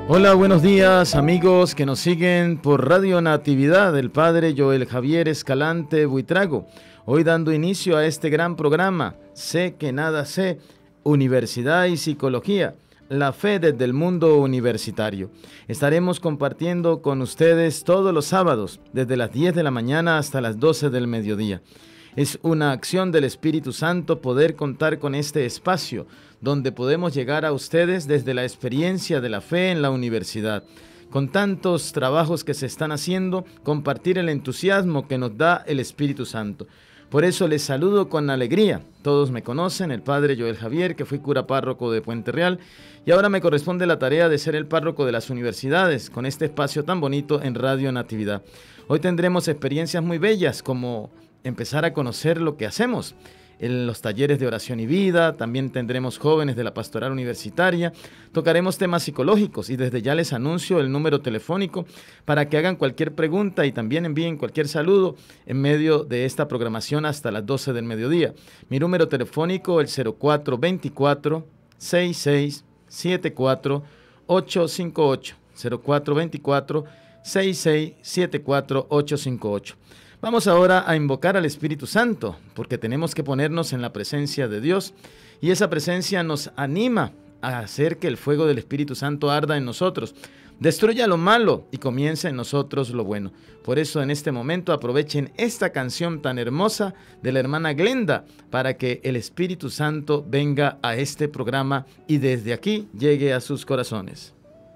Hola, buenos días amigos que nos siguen por Radio Natividad, el Padre Joel Javier Escalante Buitrago, hoy dando inicio a este gran programa, Sé que nada sé, Universidad y Psicología, la fe desde el mundo universitario. Estaremos compartiendo con ustedes todos los sábados, desde las 10 de la mañana hasta las 12 del mediodía. Es una acción del Espíritu Santo poder contar con este espacio, donde podemos llegar a ustedes desde la experiencia de la fe en la universidad. Con tantos trabajos que se están haciendo, compartir el entusiasmo que nos da el Espíritu Santo. Por eso les saludo con alegría. Todos me conocen, el Padre Joel Javier, que fui cura párroco de Puente Real, y ahora me corresponde la tarea de ser el párroco de las universidades, con este espacio tan bonito en Radio Natividad. Hoy tendremos experiencias muy bellas, como empezar a conocer lo que hacemos en los talleres de oración y vida. También tendremos jóvenes de la pastoral universitaria, tocaremos temas psicológicos y desde ya les anuncio el número telefónico para que hagan cualquier pregunta y también envíen cualquier saludo en medio de esta programación hasta las 12 del mediodía. Mi número telefónico, el 0424 6674 858, 0424 6674 858. Vamos ahora a invocar al Espíritu Santo, porque tenemos que ponernos en la presencia de Dios, y esa presencia nos anima a hacer que el fuego del Espíritu Santo arda en nosotros, destruya lo malo y comience en nosotros lo bueno. Por eso en este momento aprovechen esta canción tan hermosa de la hermana Glenda, para que el Espíritu Santo venga a este programa y desde aquí llegue a sus corazones.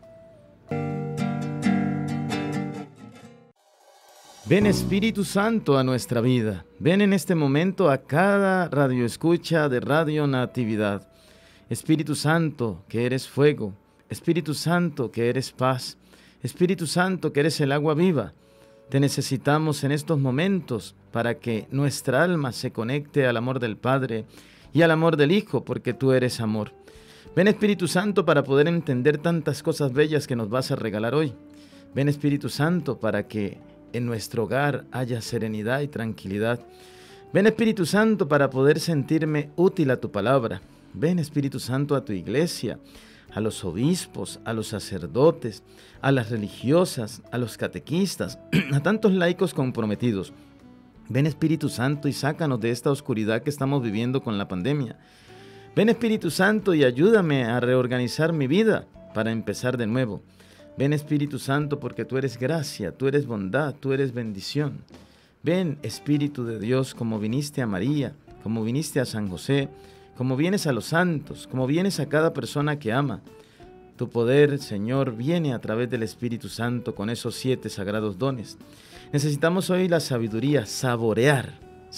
Ven Espíritu Santo a nuestra vida, ven en este momento a cada radioescucha de Radio Natividad. Espíritu Santo, que eres fuego, Espíritu Santo, que eres paz, Espíritu Santo, que eres el agua viva. Te necesitamos en estos momentos para que nuestra alma se conecte al amor del Padre y al amor del Hijo, porque tú eres amor. Ven Espíritu Santo para poder entender tantas cosas bellas que nos vas a regalar hoy. Ven Espíritu Santo para que en nuestro hogar haya serenidad y tranquilidad. Ven Espíritu Santo para poder sentirme útil a tu palabra. Ven Espíritu Santo a tu iglesia, a los obispos, a los sacerdotes, a las religiosas, a los catequistas, a tantos laicos comprometidos. Ven Espíritu Santo y sácanos de esta oscuridad que estamos viviendo con la pandemia. Ven Espíritu Santo y ayúdame a reorganizar mi vida para empezar de nuevo. Ven Espíritu Santo porque tú eres gracia, tú eres bondad, tú eres bendición. Ven Espíritu de Dios como viniste a María, como viniste a San José, como vienes a los santos, como vienes a cada persona que ama. Tu poder, Señor, viene a través del Espíritu Santo con esos 7 sagrados dones. Necesitamos hoy la sabiduría, saborear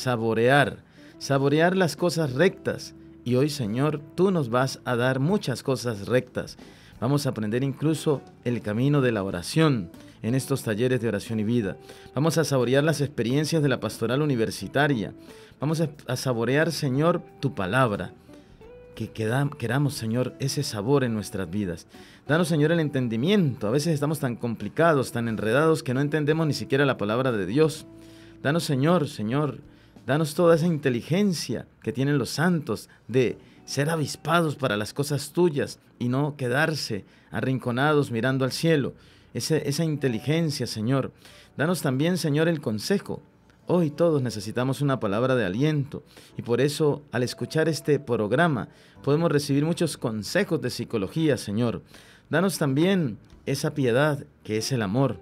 las cosas rectas. Y hoy, Señor, tú nos vas a dar muchas cosas rectas. Vamos a aprender incluso el camino de la oración en estos talleres de oración y vida. Vamos a saborear las experiencias de la pastoral universitaria. Vamos a saborear, Señor, tu palabra. Que queramos, Señor, ese sabor en nuestras vidas. Danos, Señor, el entendimiento. A veces estamos tan complicados, tan enredados, que no entendemos ni siquiera la palabra de Dios. Danos, Señor, danos toda esa inteligencia que tienen los santos de ser avispados para las cosas tuyas y no quedarse arrinconados mirando al cielo. Esa inteligencia, Señor. Danos también, Señor, el consejo. Hoy todos necesitamos una palabra de aliento y por eso al escuchar este programa podemos recibir muchos consejos de psicología, Señor. Danos también esa piedad que es el amor.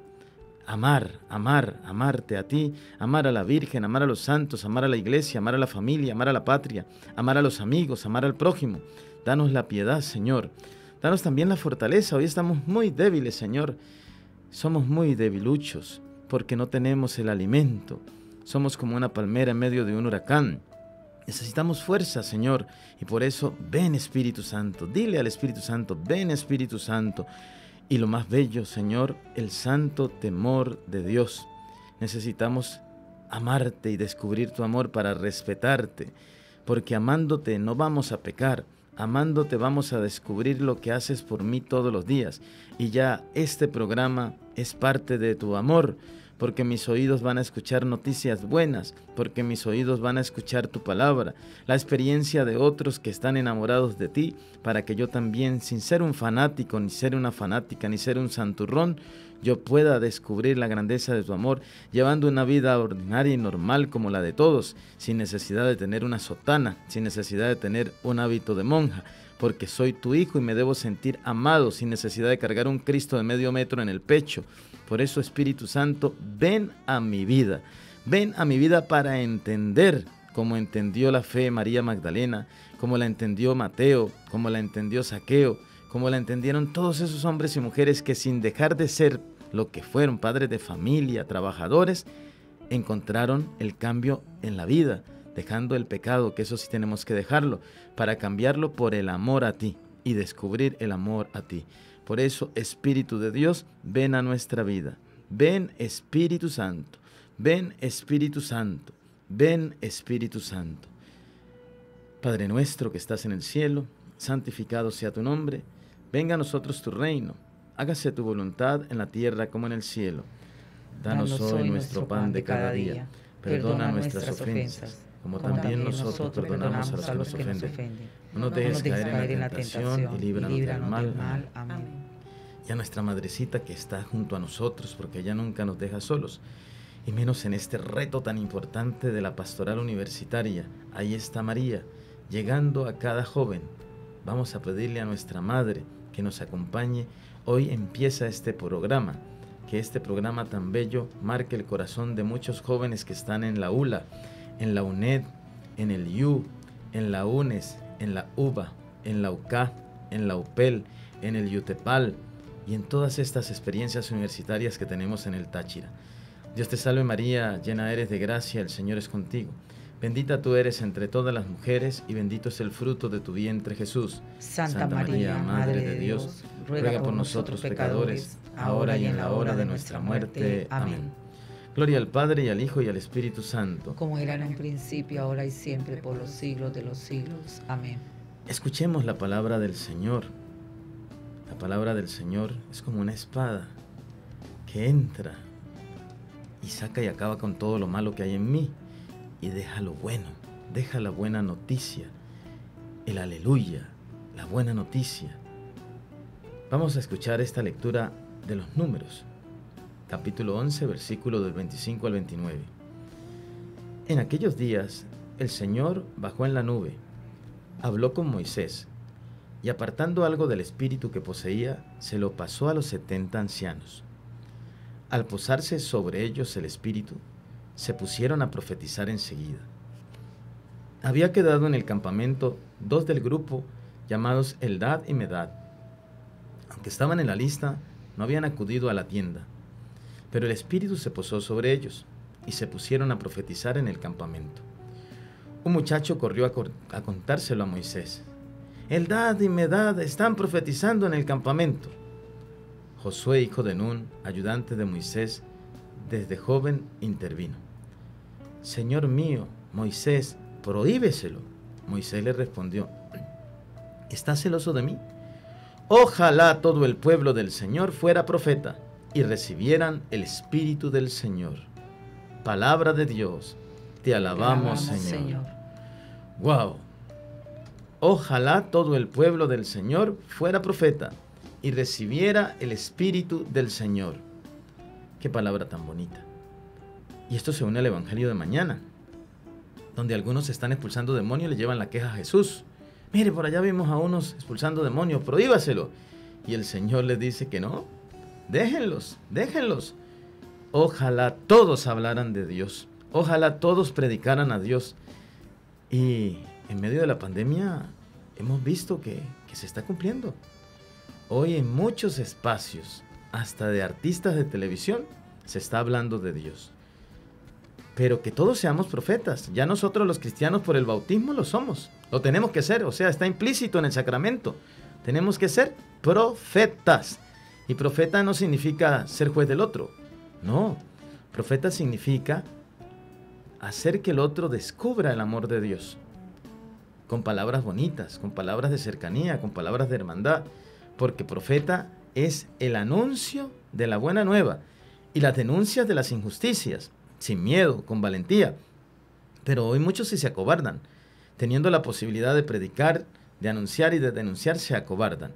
Amarte a ti, amar a la Virgen, amar a los santos, amar a la iglesia, amar a la familia, amar a la patria, amar a los amigos, amar al prójimo. Danos la piedad, Señor. Danos también la fortaleza. Hoy estamos muy débiles, Señor. Somos muy debiluchos porque no tenemos el alimento. Somos como una palmera en medio de un huracán. Necesitamos fuerza, Señor, y por eso ven Espíritu Santo. Dile al Espíritu Santo, ven Espíritu Santo. Y lo más bello, Señor, el santo temor de Dios. Necesitamos amarte y descubrir tu amor para respetarte, porque amándote no vamos a pecar, amándote vamos a descubrir lo que haces por mí todos los días. Y ya este programa es parte de tu amor, porque mis oídos van a escuchar noticias buenas, porque mis oídos van a escuchar tu palabra, la experiencia de otros que están enamorados de ti, para que yo también, sin ser un fanático, ni ser una fanática, ni ser un santurrón, yo pueda descubrir la grandeza de tu amor, llevando una vida ordinaria y normal como la de todos, sin necesidad de tener una sotana, sin necesidad de tener un hábito de monja, porque soy tu hijo y me debo sentir amado, sin necesidad de cargar un Cristo de medio metro en el pecho. Por eso, Espíritu Santo, ven a mi vida para entender como entendió la fe María Magdalena, como la entendió Mateo, como la entendió Zaqueo, como la entendieron todos esos hombres y mujeres que, sin dejar de ser lo que fueron, padres de familia, trabajadores, encontraron el cambio en la vida, dejando el pecado, que eso sí tenemos que dejarlo, para cambiarlo por el amor a ti y descubrir el amor a ti. Por eso, Espíritu de Dios, ven a nuestra vida. Ven, Espíritu Santo. Ven, Espíritu Santo. Ven, Espíritu Santo. Padre nuestro que estás en el cielo, santificado sea tu nombre. Venga a nosotros tu reino. Hágase tu voluntad en la tierra como en el cielo. Danos hoy nuestro pan de cada día. Perdona nuestras ofensas, como también nosotros perdonamos a los que nos ofenden. No nos dejes caer en la tentación y líbranos del mal. Amén. Y a nuestra madrecita que está junto a nosotros, porque ella nunca nos deja solos, y menos en este reto tan importante de la pastoral universitaria. Ahí está María, llegando a cada joven. Vamos a pedirle a nuestra madre que nos acompañe. Hoy empieza este programa, que este programa tan bello marque el corazón de muchos jóvenes que están en la ULA, en la UNED, en el IU, en la UNES, en la UBA, en la UCA, en la UPEL, en el YUTEPAL y en todas estas experiencias universitarias que tenemos en el Táchira. Dios te salve María, llena eres de gracia, el Señor es contigo. Bendita tú eres entre todas las mujeres y bendito es el fruto de tu vientre Jesús. Santa María, Madre de Dios, ruega por nosotros pecadores, ahora y en la hora de nuestra muerte. Amén. Gloria al Padre y al Hijo y al Espíritu Santo. Como era en un principio, ahora y siempre, por los siglos de los siglos. Amén. Escuchemos la palabra del Señor. La palabra del Señor es como una espada que entra y saca y acaba con todo lo malo que hay en mí. Y deja lo bueno, deja la buena noticia, el aleluya, la buena noticia. Vamos a escuchar esta lectura de los Números, capítulo 11, versículo del 25 al 29. En aquellos días, el Señor bajó en la nube, habló con Moisés, y apartando algo del espíritu que poseía, se lo pasó a los 70 ancianos. Al posarse sobre ellos el espíritu, se pusieron a profetizar enseguida. Había quedado en el campamento 2 del grupo llamados Eldad y Medad. Aunque estaban en la lista, no habían acudido a la tienda. Pero el Espíritu se posó sobre ellos y se pusieron a profetizar en el campamento. Un muchacho corrió a contárselo a Moisés. Eldad y Medad están profetizando en el campamento. Josué, hijo de Nun, ayudante de Moisés, desde joven intervino. Señor mío, Moisés, prohíbeselo. Moisés le respondió, ¿estás celoso de mí? Ojalá todo el pueblo del Señor fuera profeta y recibieran el Espíritu del Señor. Palabra de Dios, te alabamos, Señor. ¡Wow! Ojalá todo el pueblo del Señor fuera profeta y recibiera el Espíritu del Señor. Qué palabra tan bonita. Y esto se une al Evangelio de mañana, donde algunos están expulsando demonios y le llevan la queja a Jesús. Mire, por allá vimos a unos expulsando demonios, prohíbaselo. Y el Señor les dice que no, déjenlos. Ojalá todos hablaran de Dios, ojalá todos predicaran a Dios. Y en medio de la pandemia hemos visto que se está cumpliendo. Hoy en muchos espacios, hasta de artistas de televisión, se está hablando de Dios. Pero que todos seamos profetas. Ya nosotros los cristianos por el bautismo lo somos. Lo tenemos que ser, o sea, está implícito en el sacramento. Tenemos que ser profetas. Y profeta no significa ser juez del otro. No, profeta significa hacer que el otro descubra el amor de Dios. Con palabras bonitas, con palabras de cercanía, con palabras de hermandad. Porque profeta es el anuncio de la buena nueva, y las denuncias de las injusticias, sin miedo, con valentía. Pero hoy muchos sí se acobardan, teniendo la posibilidad de predicar, de anunciar y de denunciar, se acobardan.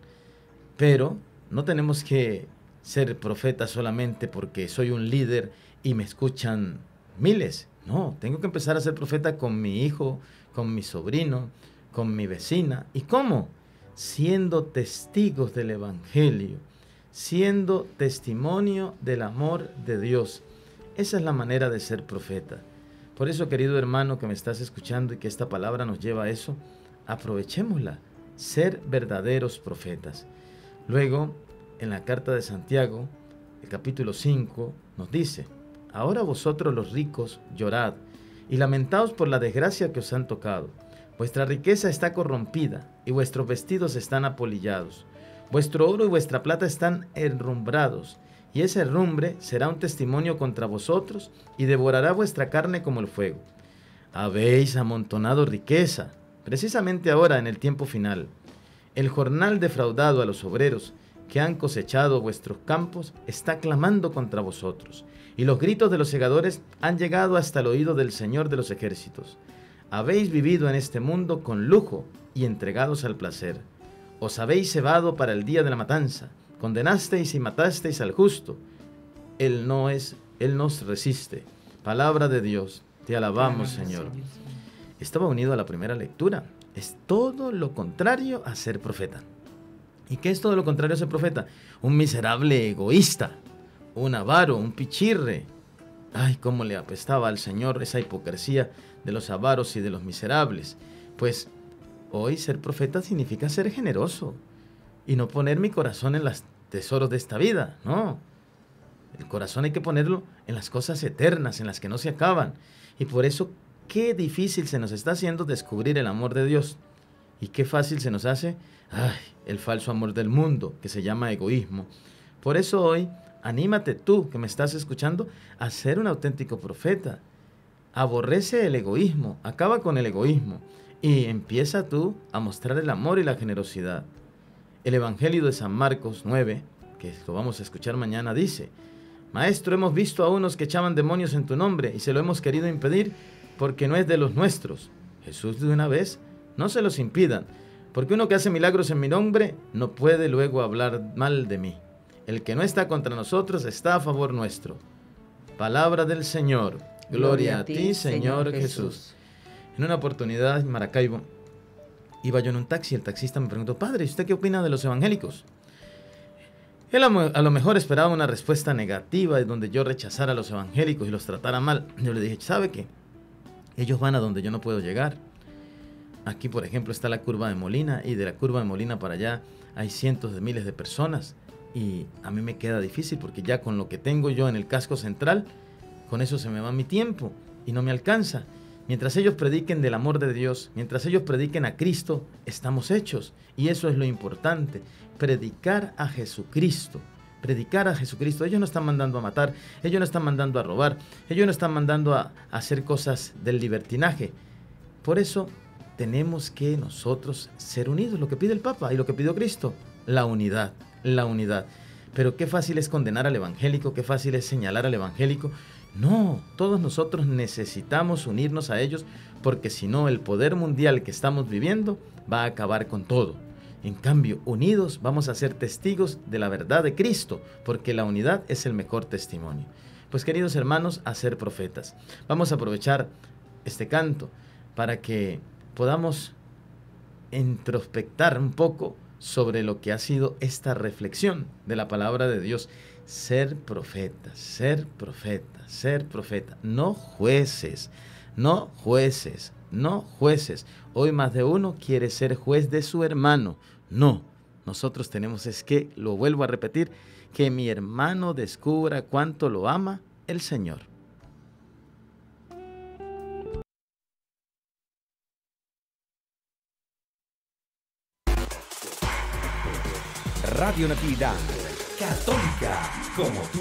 Pero no tenemos que ser profeta solamente porque soy un líder y me escuchan miles. No, tengo que empezar a ser profeta con mi hijo, con mi sobrino, con mi vecina. ¿Y cómo? Siendo testigos del Evangelio, siendo testimonio del amor de Dios. Esa es la manera de ser profeta. Por eso, querido hermano que me estás escuchando y que esta palabra nos lleva a eso, aprovechémosla, ser verdaderos profetas. Luego, en la carta de Santiago, el capítulo 5, nos dice: ahora vosotros los ricos llorad y lamentaos por la desgracia que os han tocado. Vuestra riqueza está corrompida y vuestros vestidos están apolillados. Vuestro oro y vuestra plata están herrumbrados, y ese herrumbre será un testimonio contra vosotros y devorará vuestra carne como el fuego. Habéis amontonado riqueza, precisamente ahora en el tiempo final. El jornal defraudado a los obreros que han cosechado vuestros campos está clamando contra vosotros, y los gritos de los segadores han llegado hasta el oído del Señor de los ejércitos. Habéis vivido en este mundo con lujo y entregados al placer. Os habéis cebado para el día de la matanza. Condenasteis y matasteis al justo. Él nos resiste. Palabra de Dios. Te alabamos, Señor. Estaba unido a la primera lectura. Es todo lo contrario a ser profeta. ¿Y qué es todo lo contrario a ser profeta? Un miserable egoísta, un avaro, un pichirre. Ay, cómo le apestaba al Señor esa hipocresía de los avaros y de los miserables. Pues hoy ser profeta significa ser generoso y no poner mi corazón en los tesoros de esta vida, no. El corazón hay que ponerlo en las cosas eternas, en las que no se acaban. Y por eso, qué difícil se nos está haciendo descubrir el amor de Dios. Y qué fácil se nos hace, el falso amor del mundo, que se llama egoísmo. Por eso hoy, anímate tú, que me estás escuchando, a ser un auténtico profeta. Aborrece el egoísmo, acaba con el egoísmo y empieza tú a mostrar el amor y la generosidad. El Evangelio de San Marcos 9, que lo vamos a escuchar mañana, dice: Maestro, hemos visto a unos que echaban demonios en tu nombre y se lo hemos querido impedir porque no es de los nuestros. Jesús, de una vez, no se los impidan, porque uno que hace milagros en mi nombre no puede luego hablar mal de mí. El que no está contra nosotros está a favor nuestro. Palabra del Señor. Gloria a ti, Señor Jesús. En una oportunidad en Maracaibo, iba yo en un taxi y el taxista me preguntó: Padre, ¿usted qué opina de los evangélicos? Él a lo mejor esperaba una respuesta negativa, de donde yo rechazara a los evangélicos y los tratara mal. Yo le dije: ¿sabe qué? Ellos van a donde yo no puedo llegar. Aquí, por ejemplo, está la curva de Molina, y de la curva de Molina para allá hay cientos de miles de personas, y a mí me queda difícil porque ya con lo que tengo yo en el casco central, con eso se me va mi tiempo y no me alcanza. Mientras ellos prediquen del amor de Dios, mientras ellos prediquen a Cristo, estamos hechos. Y eso es lo importante, predicar a Jesucristo. Predicar a Jesucristo. Ellos no están mandando a matar, ellos no están mandando a robar, ellos no están mandando a hacer cosas del libertinaje. Por eso tenemos que nosotros ser unidos, lo que pide el Papa y lo que pidió Cristo, la unidad, la unidad. Pero qué fácil es condenar al evangélico, qué fácil es señalar al evangélico. No, todos nosotros necesitamos unirnos a ellos, porque si no, el poder mundial que estamos viviendo va a acabar con todo. En cambio, unidos vamos a ser testigos de la verdad de Cristo, porque la unidad es el mejor testimonio. Pues, queridos hermanos, a ser profetas. Vamos a aprovechar este canto para que podamos introspectar un poco sobre lo que ha sido esta reflexión de la palabra de Dios. Ser profeta, ser profeta, ser profeta. No jueces, no jueces, no jueces. Hoy más de uno quiere ser juez de su hermano. No, nosotros tenemos es que, lo vuelvo a repetir, que mi hermano descubra cuánto lo ama el Señor. Radio Natividad, católica como tú.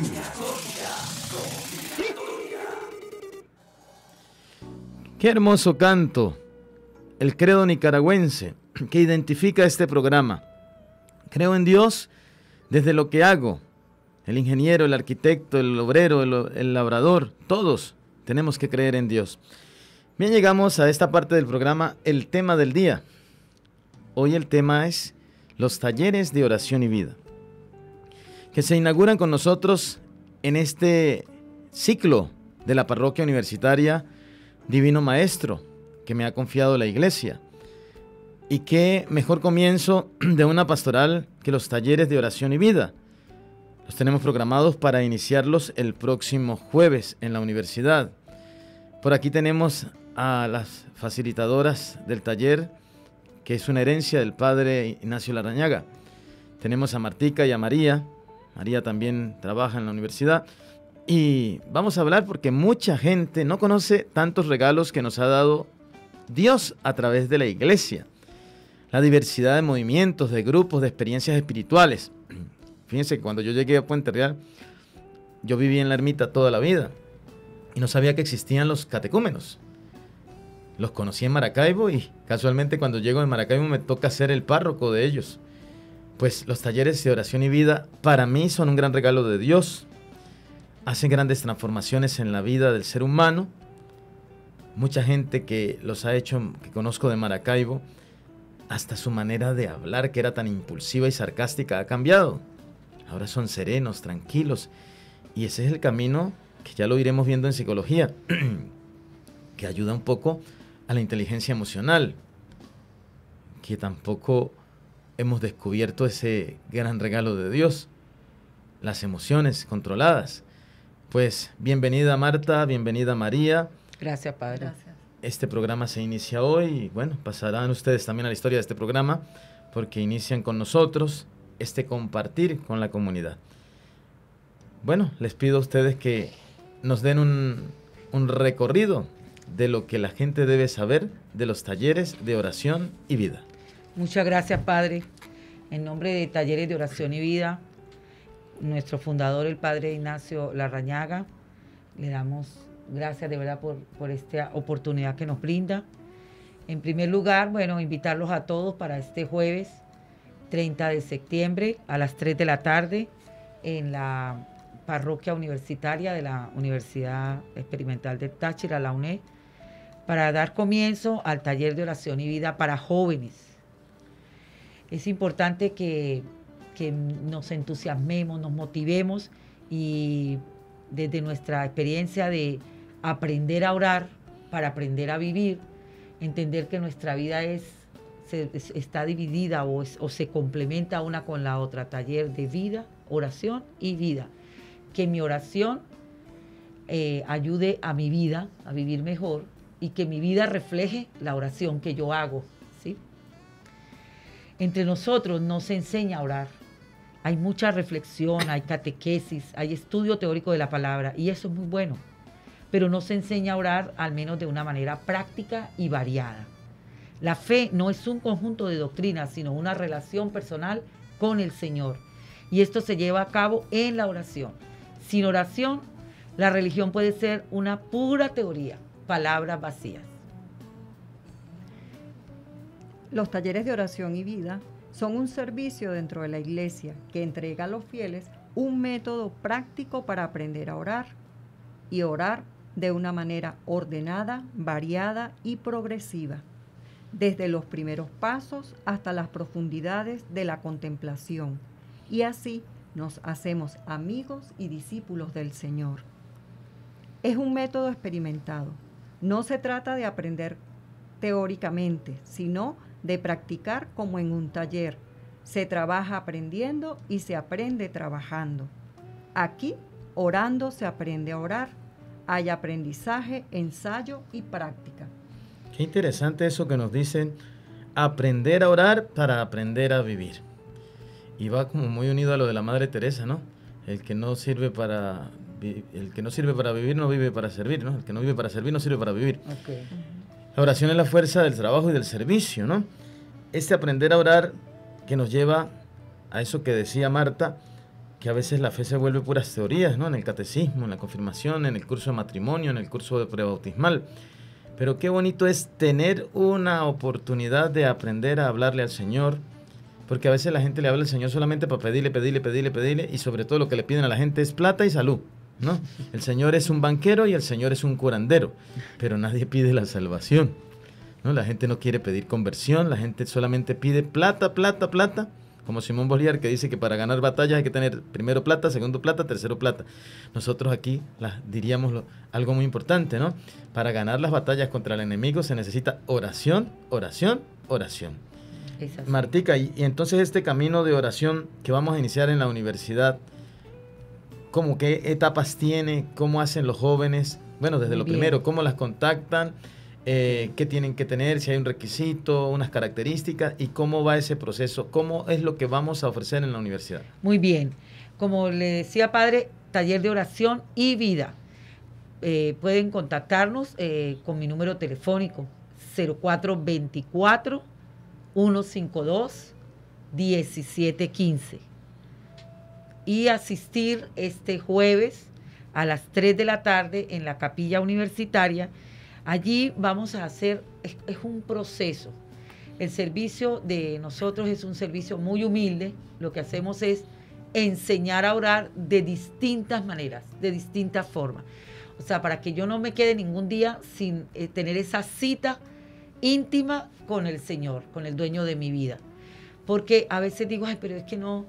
Qué hermoso canto, el credo nicaragüense, que identifica este programa. Creo en Dios desde lo que hago, el ingeniero, el arquitecto, el obrero, el labrador, todos tenemos que creer en Dios. Bien, llegamos a esta parte del programa, el tema del día. Hoy el tema es los talleres de oración y vida, que se inauguran con nosotros en este ciclo de la Parroquia Universitaria Divino Maestro, que me ha confiado la Iglesia. Y qué mejor comienzo de una pastoral que los talleres de oración y vida. Los tenemos programados para iniciarlos el próximo jueves en la universidad. Por aquí tenemos a las facilitadoras del taller, que es una herencia del padre Ignacio Larrañaga. Tenemos a Martica y a María. María también trabaja en la universidad. Y vamos a hablar porque mucha gente no conoce tantos regalos que nos ha dado Dios a través de la Iglesia. La diversidad de movimientos, de grupos, de experiencias espirituales. Fíjense que cuando yo llegué a Puente Real, yo viví en la ermita toda la vida y no sabía que existían los catecúmenos. Los conocí en Maracaibo y casualmente cuando llego en Maracaibo me toca ser el párroco de ellos. Pues los talleres de oración y vida para mí son un gran regalo de Dios. Hacen grandes transformaciones en la vida del ser humano. Mucha gente que los ha hecho, que conozco de Maracaibo, hasta su manera de hablar, que era tan impulsiva y sarcástica, ha cambiado. Ahora son serenos, tranquilos. Y ese es el camino que ya lo iremos viendo en psicología, que ayuda un poco a la inteligencia emocional, que tampoco hemos descubierto ese gran regalo de Dios, las emociones controladas. Pues bienvenida Marta, bienvenida María. Gracias, Padre. Gracias. Este programa se inicia hoy y bueno, pasarán ustedes también a la historia de este programa porque inician con nosotros este compartir con la comunidad. Bueno, les pido a ustedes que nos den un recorrido de lo que la gente debe saber de los talleres de oración y vida. Muchas gracias, Padre. En nombre de Talleres de Oración y Vida, nuestro fundador, el Padre Ignacio Larrañaga, le damos gracias de verdad por esta oportunidad que nos brinda. En primer lugar, bueno, invitarlos a todos para este jueves 30 de septiembre a las 3 de la tarde en la parroquia universitaria de la Universidad Experimental del Táchira, la UNED, para dar comienzo al taller de oración y vida para jóvenes. Es importante que nos entusiasmemos, nos motivemos y desde nuestra experiencia de aprender a orar para aprender a vivir, entender que nuestra vida está dividida o se complementa una con la otra, taller de vida, oración y vida. Que mi oración ayude a mi vida a vivir mejor y que mi vida refleje la oración que yo hago, ¿sí? Entre nosotros no se enseña a orar. Hay mucha reflexión, hay catequesis, hay estudio teórico de la palabra y eso es muy bueno. Pero no se enseña a orar al menos de una manera práctica y variada. La fe no es un conjunto de doctrinas, sino una relación personal con el Señor. Y esto se lleva a cabo en la oración. Sin oración, la religión puede ser una pura teoría, palabras vacías. Los talleres de oración y vida son un servicio dentro de la Iglesia que entrega a los fieles un método práctico para aprender a orar y orar de una manera ordenada, variada y progresiva, desde los primeros pasos hasta las profundidades de la contemplación, y así nos hacemos amigos y discípulos del Señor. Es un método experimentado. No se trata de aprender teóricamente, sino de practicar como en un taller. Se trabaja aprendiendo y se aprende trabajando. Aquí, orando se aprende a orar. Hay aprendizaje, ensayo y práctica. Qué interesante eso que nos dicen, aprender a orar para aprender a vivir. Y va como muy unido a lo de la Madre Teresa, ¿no? El que no sirve para vivir no vive para servir, ¿no? El que no vive para servir no sirve para vivir. Okay. La oración es la fuerza del trabajo y del servicio, ¿no? Este aprender a orar que nos lleva a eso que decía Marta, que a veces la fe se vuelve puras teorías, ¿no? En el catecismo, en la confirmación, en el curso de matrimonio, en el curso de prebautismal. Pero qué bonito es tener una oportunidad de aprender a hablarle al Señor, porque a veces la gente le habla al Señor solamente para pedirle, y sobre todo lo que le piden a la gente es plata y salud, ¿no? El Señor es un banquero y el Señor es un curandero, pero nadie pide la salvación, ¿no? La gente no quiere pedir conversión, la gente solamente pide plata, plata, plata, como Simón Bolívar, que dice que para ganar batallas hay que tener primero plata, segundo plata, tercero plata. Nosotros aquí diríamos algo muy importante, ¿no? Para ganar las batallas contra el enemigo se necesita oración, oración, oración. Martica, y entonces este camino de oración que vamos a iniciar en la universidad, ¿cómo qué etapas tiene? ¿Cómo hacen los jóvenes? Bueno, desde lo primero, ¿cómo las contactan? ¿Qué tienen que tener? Si hay un requisito, unas características, y cómo va ese proceso, cómo es lo que vamos a ofrecer en la universidad. Muy bien. Como le decía, padre, taller de oración y vida. Pueden contactarnos con mi número telefónico 0424-152-1715 y asistir este jueves a las 3 de la tarde en la capilla universitaria. Allí vamos a hacer, es un proceso. El servicio de nosotros es un servicio muy humilde. Lo que hacemos es enseñar a orar de distintas maneras, de distintas formas. O sea, para que yo no me quede ningún día sin tener esa cita íntima con el Señor, con el dueño de mi vida. Porque a veces digo, ay, pero es que no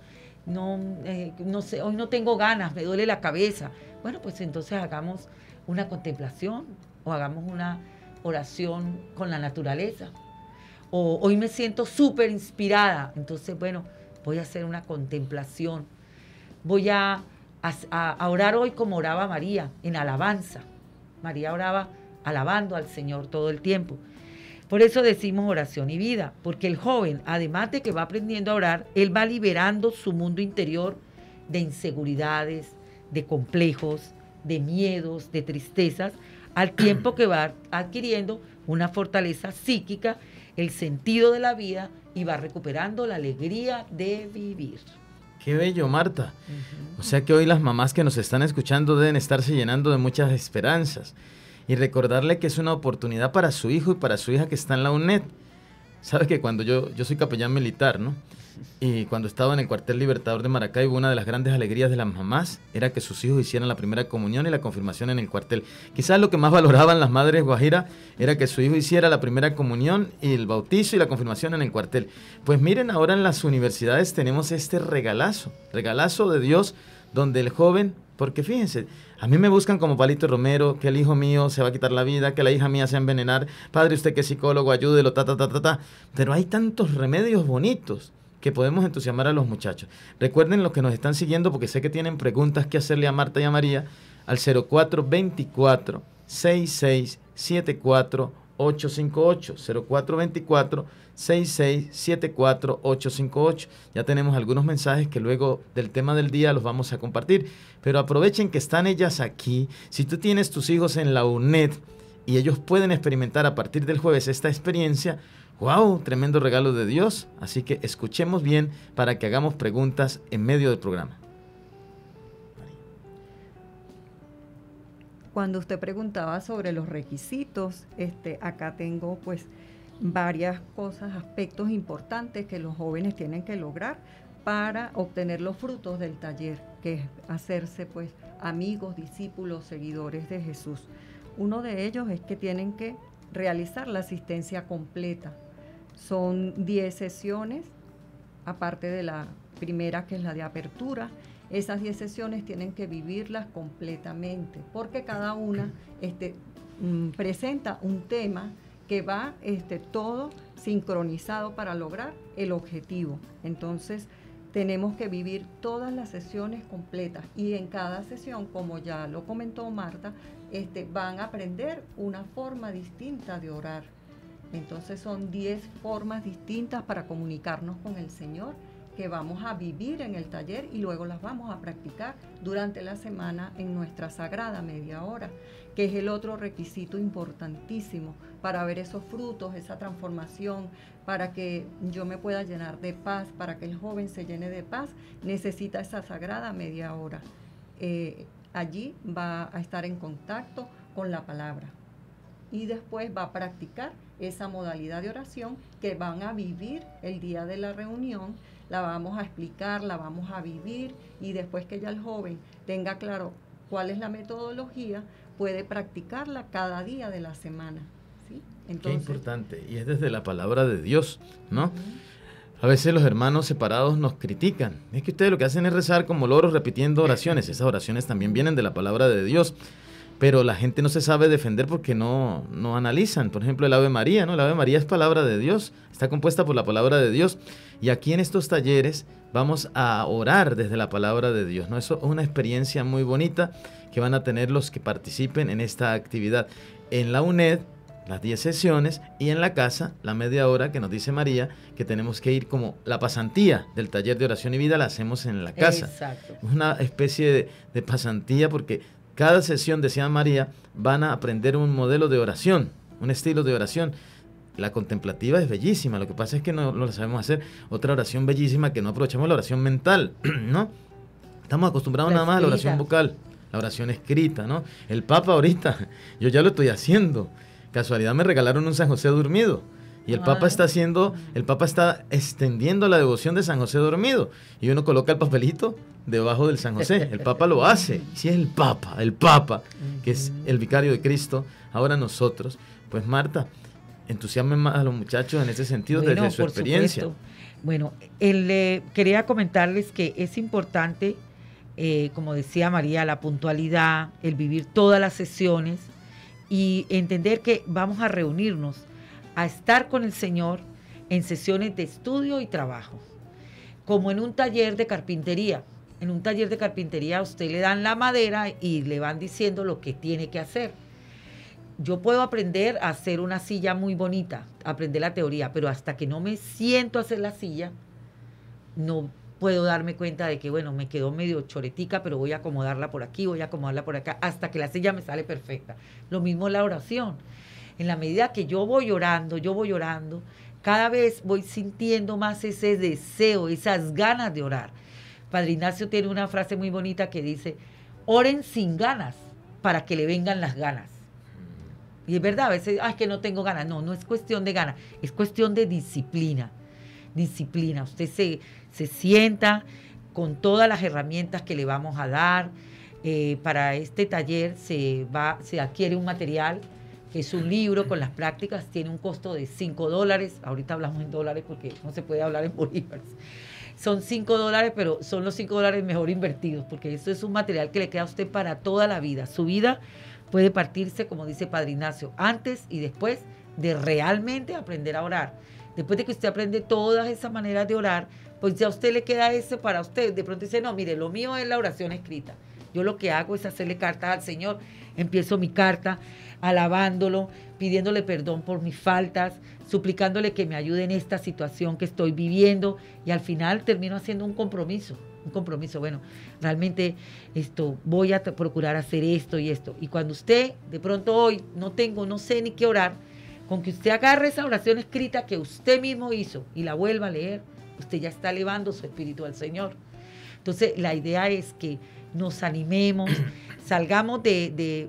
sé, hoy no tengo ganas, me duele la cabeza. Bueno, pues entonces hagamos una contemplación, o hagamos una oración con la naturaleza. O hoy me siento súper inspirada, entonces, bueno, voy a hacer una contemplación. Voy a orar hoy como oraba María, en alabanza. María oraba alabando al Señor todo el tiempo. Por eso decimos oración y vida, porque el joven, además de que va aprendiendo a orar, él va liberando su mundo interior de inseguridades, de complejos, de miedos, de tristezas, al tiempo que va adquiriendo una fortaleza psíquica, el sentido de la vida, y va recuperando la alegría de vivir. Qué bello, Marta. O sea que hoy las mamás que nos están escuchando deben estarse llenando de muchas esperanzas y recordarle que es una oportunidad para su hijo y para su hija que está en la UNED. Sabes que cuando yo soy capellán militar, ¿no? Y cuando estaba en el cuartel Libertador de Maracaibo, una de las grandes alegrías de las mamás era que sus hijos hicieran la primera comunión y la confirmación en el cuartel. Quizás lo que más valoraban las madres guajiras era que su hijo hiciera la primera comunión y el bautizo y la confirmación en el cuartel. Pues miren, ahora en las universidades tenemos este regalazo de Dios, donde el joven, porque fíjense, a mí me buscan como Palito Romero, que el hijo mío se va a quitar la vida, que la hija mía se va a envenenar, padre, usted que es psicólogo, ayúdelo, pero hay tantos remedios bonitos que podemos entusiasmar a los muchachos. Recuerden los que nos están siguiendo, porque sé que tienen preguntas que hacerle a Marta y a María, al 0424-6674-858, 0424-6674-858. Ya tenemos algunos mensajes que luego del tema del día los vamos a compartir, pero aprovechen que están ellas aquí. Si tú tienes tus hijos en la UNED y ellos pueden experimentar a partir del jueves esta experiencia, ¡wow! Tremendo regalo de Dios. Así que escuchemos bien para que hagamos preguntas en medio del programa. Cuando usted preguntaba sobre los requisitos, acá tengo pues varias cosas, aspectos importantes que los jóvenes tienen que lograr para obtener los frutos del taller, que es hacerse pues amigos, discípulos, seguidores de Jesús. Uno de ellos es que tienen que realizar la asistencia completa. Son 10 sesiones, aparte de la primera, que es la de apertura. Esas 10 sesiones tienen que vivirlas completamente, porque cada una presenta un tema que va todo sincronizado para lograr el objetivo. Entonces, tenemos que vivir todas las sesiones completas, y en cada sesión, como ya lo comentó Marta, van a aprender una forma distinta de orar. Entonces son 10 formas distintas para comunicarnos con el Señor, que vamos a vivir en el taller y luego las vamos a practicar durante la semana en nuestra sagrada media hora, que es el otro requisito importantísimo para ver esos frutos, esa transformación, para que yo me pueda llenar de paz, para que el joven se llene de paz, necesita esa sagrada media hora. Allí va a estar en contacto con la palabra y después va a practicar esa modalidad de oración que van a vivir el día de la reunión, la vamos a explicar, la vamos a vivir, y después que ya el joven tenga claro cuál es la metodología, puede practicarla cada día de la semana, ¿sí? Entonces, qué importante, y es desde la palabra de Dios, ¿no? A veces los hermanos separados nos critican. Es que ustedes lo que hacen es rezar como loros repitiendo oraciones. Esas oraciones también vienen de la palabra de Dios. Pero la gente no se sabe defender porque no analizan. Por ejemplo, el Ave María, ¿no? El Ave María es palabra de Dios. Está compuesta por la palabra de Dios. Y aquí en estos talleres vamos a orar desde la palabra de Dios, ¿no? Eso es una experiencia muy bonita que van a tener los que participen en esta actividad. En la UNED, las 10 sesiones, y en la casa, la media hora que nos dice María, que tenemos que ir como la pasantía del taller de oración y vida, la hacemos en la casa. Exacto. Es una especie de pasantía porque cada sesión, decía María, van a aprender un modelo de oración, un estilo de oración. La contemplativa es bellísima, lo que pasa es que no la sabemos hacer. Otra oración bellísima que no aprovechamos, la oración mental, ¿no? Estamos acostumbrados nada más a la oración vocal, la oración escrita, ¿no? El Papa ahorita, yo ya lo estoy haciendo. Casualidad me regalaron un San José dormido. Y el Papa está extendiendo la devoción de San José dormido. Y uno coloca el papelito debajo del San José. El Papa lo hace. Si es el Papa, que es el vicario de Cristo, ahora nosotros. Pues Marta, entusiasmen más a los muchachos en ese sentido, bueno, desde su experiencia. Supuesto. Bueno, quería comentarles que es importante, como decía María, la puntualidad, el vivir todas las sesiones y entender que vamos a reunirnos a estar con el Señor en sesiones de estudio y trabajo, como en un taller de carpintería. En un taller de carpintería a usted le dan la madera y le van diciendo lo que tiene que hacer. Yo puedo aprender a hacer una silla muy bonita, aprender la teoría, pero hasta que no me siento a hacer la silla, no puedo darme cuenta de que, bueno, me quedó medio choretica, pero voy a acomodarla por aquí, voy a acomodarla por acá, hasta que la silla me sale perfecta. Lo mismo la oración. En la medida que yo voy orando, cada vez voy sintiendo más ese deseo, esas ganas de orar. Padre Ignacio tiene una frase muy bonita que dice, oren sin ganas para que le vengan las ganas. Y es verdad, a veces, es que no tengo ganas. No es cuestión de ganas, es cuestión de disciplina. Disciplina. Usted se sienta con todas las herramientas que le vamos a dar. Para este taller se adquiere un material que es un libro con las prácticas, tiene un costo de $5. Ahorita hablamos en dólares porque no se puede hablar en bolívares. Son $5, pero son los $5 mejor invertidos, porque esto es un material que le queda a usted para toda la vida. Su vida puede partirse, como dice Padre Ignacio, antes y después de realmente aprender a orar. Después de que usted aprende todas esas maneras de orar, pues ya a usted le queda ese para usted. De pronto dice, no, mire, lo mío es la oración escrita. Yo lo que hago es hacerle cartas al Señor. Empiezo mi carta alabándolo, pidiéndole perdón por mis faltas, suplicándole que me ayude en esta situación que estoy viviendo, y al final termino haciendo un compromiso. Bueno, realmente voy a procurar hacer esto y esto. Y cuando usted, de pronto hoy, no sé ni qué orar, con que usted agarre esa oración escrita que usted mismo hizo y la vuelva a leer, usted ya está elevando su espíritu al Señor. Entonces, la idea es que nos animemos, salgamos de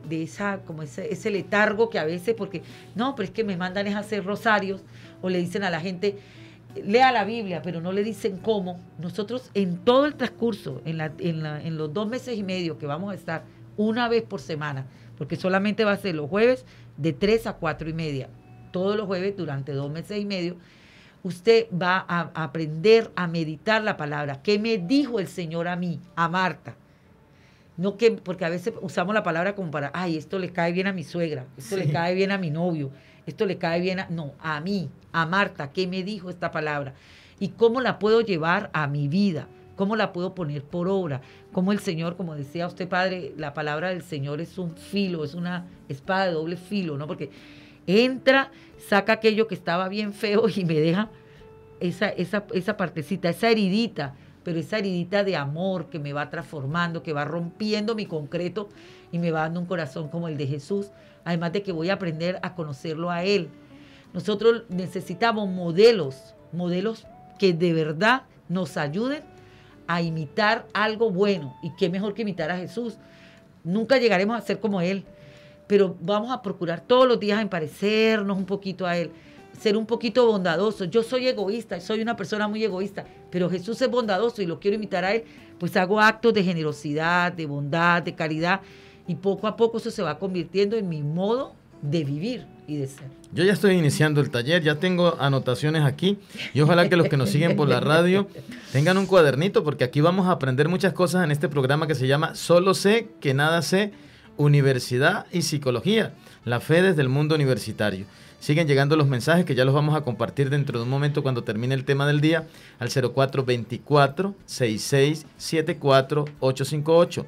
ese letargo que a veces, porque, no, pero es que me mandan es a hacer rosarios, o le dicen a la gente, lea la Biblia, pero no le dicen cómo. Nosotros en todo el transcurso, en los 2 meses y medio que vamos a estar una vez por semana, porque solamente va a ser los jueves de 3 a 4 y media, todos los jueves durante 2 meses y medio, usted va a aprender a meditar la palabra. ¿Qué me dijo el Señor a mí, a Marta? No que, porque a veces usamos la palabra como para, esto le cae bien a mi suegra, esto le cae bien a mi novio, esto le cae bien a mí, a Marta. ¿Qué me dijo esta palabra? ¿Y cómo la puedo llevar a mi vida? ¿Cómo la puedo poner por obra? Cómo el Señor, como decía usted, Padre, la palabra del Señor es un filo, es una espada de doble filo, ¿no? Porque entra, saca aquello que estaba bien feo y me deja esa partecita, esa heridita, pero esa heridita de amor que me va transformando, que va rompiendo mi concreto y me va dando un corazón como el de Jesús, además de que voy a aprender a conocerlo a Él. Nosotros necesitamos modelos que de verdad nos ayuden a imitar algo bueno, y qué mejor que imitar a Jesús. Nunca llegaremos a ser como Él, pero vamos a procurar todos los días en parecernos un poquito a Él, ser un poquito bondadoso. Yo soy egoísta, soy una persona muy egoísta, pero Jesús es bondadoso y lo quiero imitar a Él, pues hago actos de generosidad, de bondad, de caridad, y poco a poco eso se va convirtiendo en mi modo de vivir y de ser. Yo ya estoy iniciando el taller, ya tengo anotaciones aquí y ojalá que los que nos siguen por la radio tengan un cuadernito, porque aquí vamos a aprender muchas cosas en este programa que se llama Solo sé que nada sé, Universidad y Psicología, la fe desde el mundo universitario. Siguen llegando los mensajes que ya los vamos a compartir dentro de un momento cuando termine el tema del día al 0424-6674-858.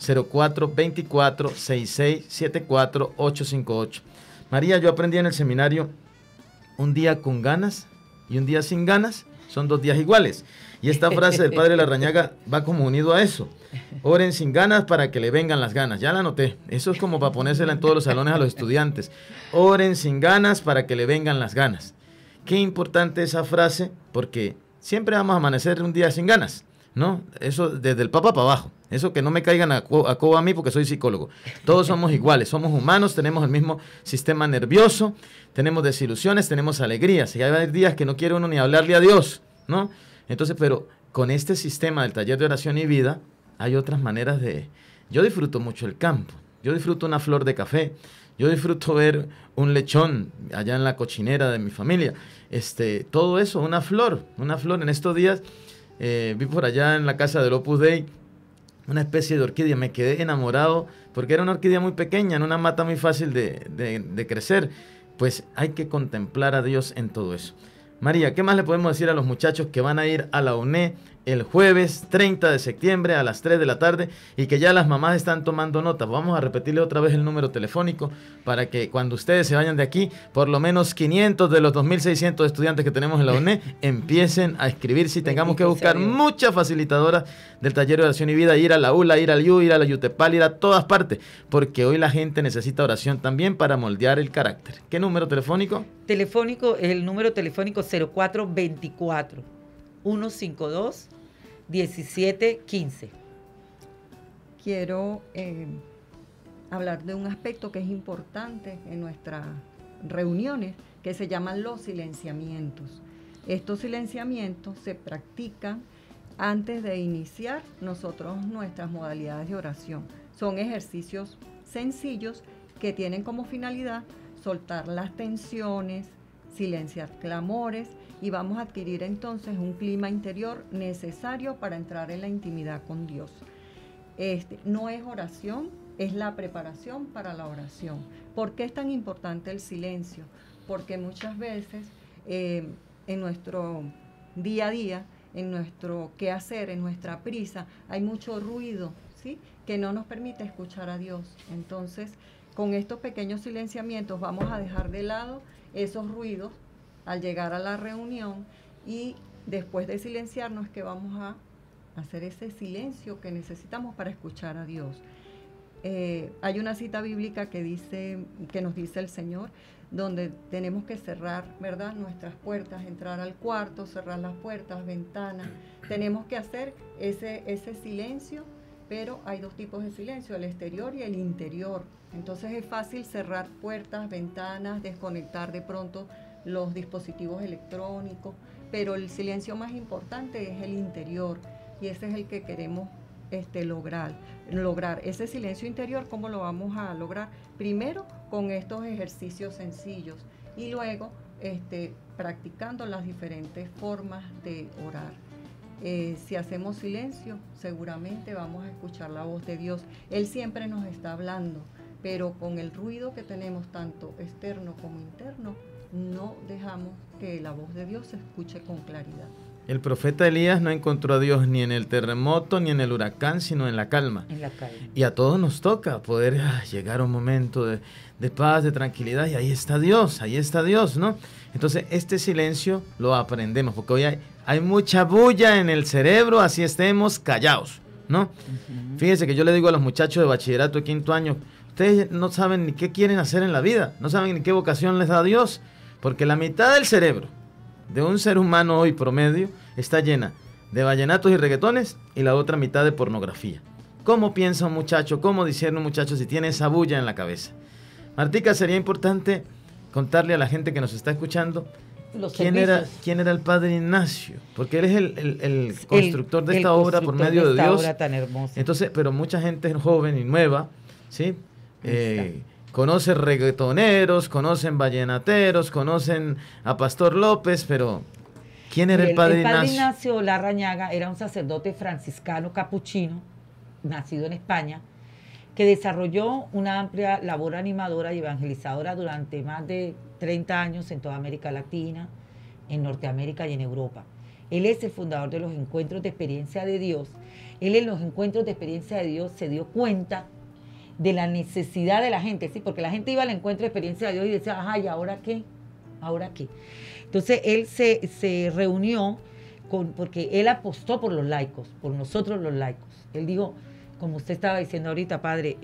0424-6674-858. María, yo aprendí en el seminario: un día con ganas y un día sin ganas son 2 días iguales. Y esta frase del padre Larrañaga va como unido a eso. Oren sin ganas para que le vengan las ganas. Ya la anoté. Eso es como para ponérsela en todos los salones a los estudiantes. Oren sin ganas para que le vengan las ganas. Qué importante esa frase, porque siempre vamos a amanecer un día sin ganas, ¿no? Eso desde el papa para abajo. Eso que no me caigan a coba a mí porque soy psicólogo. Todos somos iguales, somos humanos, tenemos el mismo sistema nervioso, tenemos desilusiones, tenemos alegrías. Y hay días que no quiere uno ni hablarle a Dios, ¿no? Entonces, pero con este sistema del taller de oración y vida, hay otras maneras de... Yo disfruto mucho el campo, yo disfruto una flor de café, yo disfruto ver un lechón allá en la cochinera de mi familia. Todo eso, una flor. En estos días vi por allá en la casa del Opus Dei una especie de orquídea, me quedé enamorado porque era una orquídea muy pequeña, en una mata muy fácil de crecer. Pues hay que contemplar a Dios en todo eso. María, ¿qué más le podemos decir a los muchachos que van a ir a la UNE el jueves 30 de septiembre a las 3 de la tarde y que ya las mamás están tomando nota? Vamos a repetirle otra vez el número telefónico para que cuando ustedes se vayan de aquí, por lo menos 500 de los 2.600 estudiantes que tenemos en la UNE empiecen a escribirse y tengamos que buscar muchas facilitadoras del taller de oración y vida, ir a la ULA, ir al IU, ir a la Yutepal, ir a todas partes, porque hoy la gente necesita oración también para moldear el carácter. ¿Qué número telefónico? El número telefónico 0424 152 1715. Quiero hablar de un aspecto que es importante en nuestras reuniones, que se llaman los silenciamientos. Estos silenciamientos se practican antes de iniciar nosotros nuestras modalidades de oración. Son ejercicios sencillos que tienen como finalidad soltar las tensiones, silenciar clamores, y vamos a adquirir entonces un clima interior necesario para entrar en la intimidad con Dios. No es oración, es la preparación para la oración. ¿Por qué es tan importante el silencio? Porque muchas veces en nuestro día a día, en nuestro quehacer, en nuestra prisa, hay mucho ruido, ¿sí?, que no nos permite escuchar a Dios. Entonces, con estos pequeños silenciamientos vamos a dejar de lado esos ruidos al llegar a la reunión, y después de silenciarnos que vamos a hacer ese silencio que necesitamos para escuchar a Dios. Hay una cita bíblica que nos dice el Señor, donde tenemos que cerrar, ¿verdad?, nuestras puertas, entrar al cuarto, cerrar las puertas, ventanas. Tenemos que hacer ese silencio, pero hay 2 tipos de silencio, el exterior y el interior. Entonces es fácil cerrar puertas, ventanas, desconectar de pronto los dispositivos electrónicos, pero el silencio más importante es el interior, y ese es el que queremos lograr. Ese silencio interior, ¿cómo lo vamos a lograr? Primero con estos ejercicios sencillos y luego practicando las diferentes formas de orar. Si hacemos silencio, seguramente vamos a escuchar la voz de Dios. Él siempre nos está hablando, pero con el ruido que tenemos, tanto externo como interno, no dejamos que la voz de Dios se escuche con claridad. El profeta Elías no encontró a Dios ni en el terremoto ni en el huracán, sino en la calma. En la calma. Y a todos nos toca poder llegar a un momento de paz, de tranquilidad, y ahí está Dios, ¿no? Entonces, este silencio lo aprendemos, porque hoy hay mucha bulla en el cerebro, así estemos callados, ¿no? Uh-huh. Fíjense que yo le digo a los muchachos de bachillerato de 5º año, ustedes no saben ni qué quieren hacer en la vida, no saben ni qué vocación les da Dios, porque la mitad del cerebro de un ser humano hoy promedio está llena de vallenatos y reggaetones, y la otra mitad de pornografía. ¿Cómo piensa un muchacho, cómo discierne un muchacho si tiene esa bulla en la cabeza? Martica, sería importante contarle a la gente que nos está escuchando Los quién servicios. era el Padre Ignacio, porque él es el constructor de esta obra por constructor medio de esta Dios. obra tan hermosa. Entonces, pero mucha gente joven y nueva, ¿sí? Conoce reggaetoneros, conocen vallenateros, conocen a Pastor López, pero ¿quién era el Padre Ignacio? El Padre Ignacio Larrañaga era un sacerdote franciscano capuchino, nacido en España, que desarrolló una amplia labor animadora y evangelizadora durante más de 30 años en toda América Latina, en Norteamérica y en Europa. Él es el fundador de los encuentros de experiencia de Dios. Él en los encuentros de experiencia de Dios se dio cuenta de la necesidad de la gente, ¿sí? Porque la gente iba al encuentro de experiencia de Dios y decía, ajá, ¿y ahora qué? ¿Ahora qué? Entonces él se reunió porque él apostó por los laicos, por nosotros los laicos. Él dijo, como usted estaba diciendo ahorita, padre,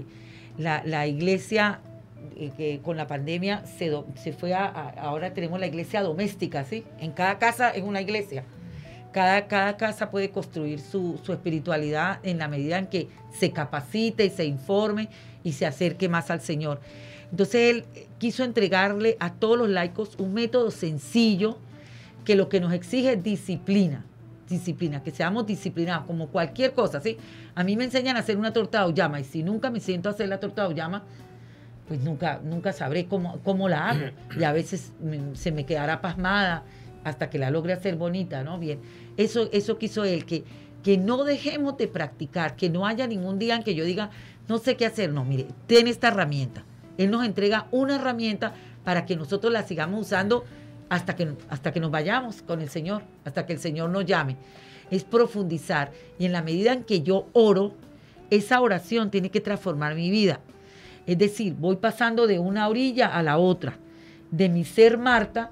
la iglesia que con la pandemia se fue ahora tenemos la iglesia doméstica, ¿sí? En cada casa es una iglesia. Cada casa puede construir su espiritualidad en la medida en que se capacite y se informe y se acerque más al Señor. Entonces él quiso entregarle a todos los laicos un método sencillo que lo que nos exige es disciplina, que seamos disciplinados, como cualquier cosa, ¿sí? A mí me enseñan a hacer una torta de auyama y si nunca me siento a hacer la torta de auyama, pues nunca sabré cómo la hago. Y a veces se me quedará pasmada hasta que la logre hacer bonita, ¿no? Bien, eso quiso él, que no dejemos de practicar, que no haya ningún día en que yo diga, no sé qué hacer. No, mire, ten esta herramienta. Él nos entrega una herramienta para que nosotros la sigamos usando hasta que nos vayamos con el Señor, hasta que el Señor nos llame. Es profundizar. Y en la medida en que yo oro, esa oración tiene que transformar mi vida. Es decir, voy pasando de una orilla a la otra, de mi ser Marta,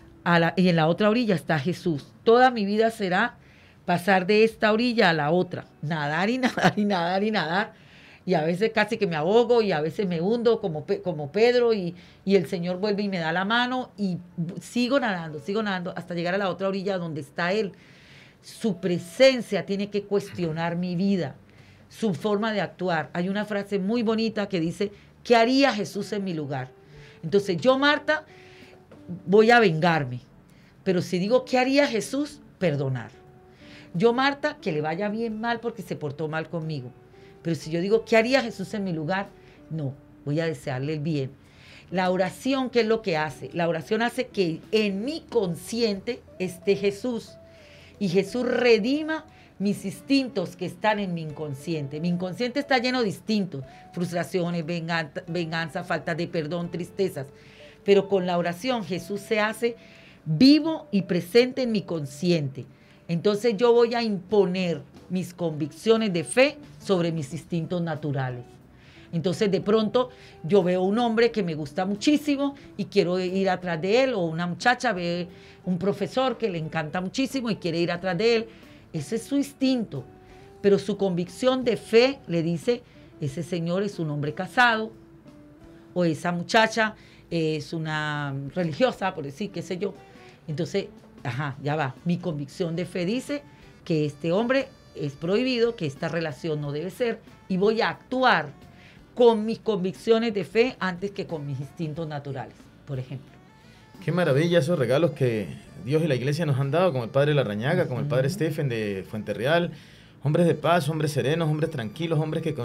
y en la otra orilla está Jesús. Toda mi vida será pasar de esta orilla a la otra, nadar y nadar y nadar y nadar, y a veces casi que me ahogo y a veces me hundo como Pedro y el Señor vuelve y me da la mano y sigo nadando hasta llegar a la otra orilla donde está Él. Su presencia tiene que cuestionar mi vida, su forma de actuar. Hay una frase muy bonita que dice, ¿qué haría Jesús en mi lugar? Entonces yo, Marta, voy a vengarme, pero si digo, ¿qué haría Jesús? Perdonar. Yo, Marta, que le vaya bien mal porque se portó mal conmigo. Pero si yo digo, ¿qué haría Jesús en mi lugar? No, voy a desearle el bien. La oración, ¿qué es lo que hace? La oración hace que en mi consciente esté Jesús. Y Jesús redima mis instintos que están en mi inconsciente. Mi inconsciente está lleno de instintos, frustraciones, venganza, falta de perdón, tristezas. Pero con la oración Jesús se hace vivo y presente en mi consciente. Entonces yo voy a imponer mis convicciones de fe sobre mis instintos naturales. Entonces de pronto yo veo un hombre que me gusta muchísimo y quiero ir atrás de él, o una muchacha ve un profesor que le encanta muchísimo y quiere ir atrás de él. Ese es su instinto, pero su convicción de fe le dice, ese señor es un hombre casado, o esa muchacha es una religiosa, por decir, qué sé yo. Entonces, ya va, mi convicción de fe dice que este hombre es prohibido, que esta relación no debe ser, y voy a actuar con mis convicciones de fe antes que con mis instintos naturales, por ejemplo. Qué maravilla esos regalos que Dios y la iglesia nos han dado, como el Padre Larrañaga, como el Padre Stephen de Fuenterreal, hombres de paz, hombres serenos, hombres tranquilos, hombres que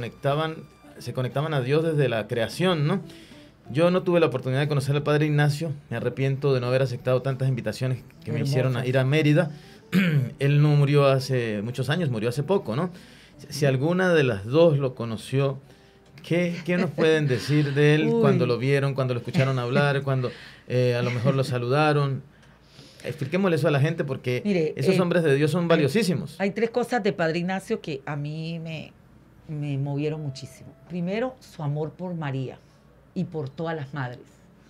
se conectaban a Dios desde la creación, ¿no? Yo no tuve la oportunidad de conocer al Padre Ignacio, me arrepiento de no haber aceptado tantas invitaciones que me hicieron a ir a Mérida. Él no murió hace muchos años, murió hace poco, ¿no? Si alguna de las dos lo conoció, ¿qué nos pueden decir de él cuando lo vieron, cuando lo escucharon hablar, cuando a lo mejor lo saludaron? Expliquémosle eso a la gente porque mire, esos hombres de Dios son valiosísimos. Hay tres cosas de Padre Ignacio que a mí me movieron muchísimo. Primero, su amor por María y por todas las madres.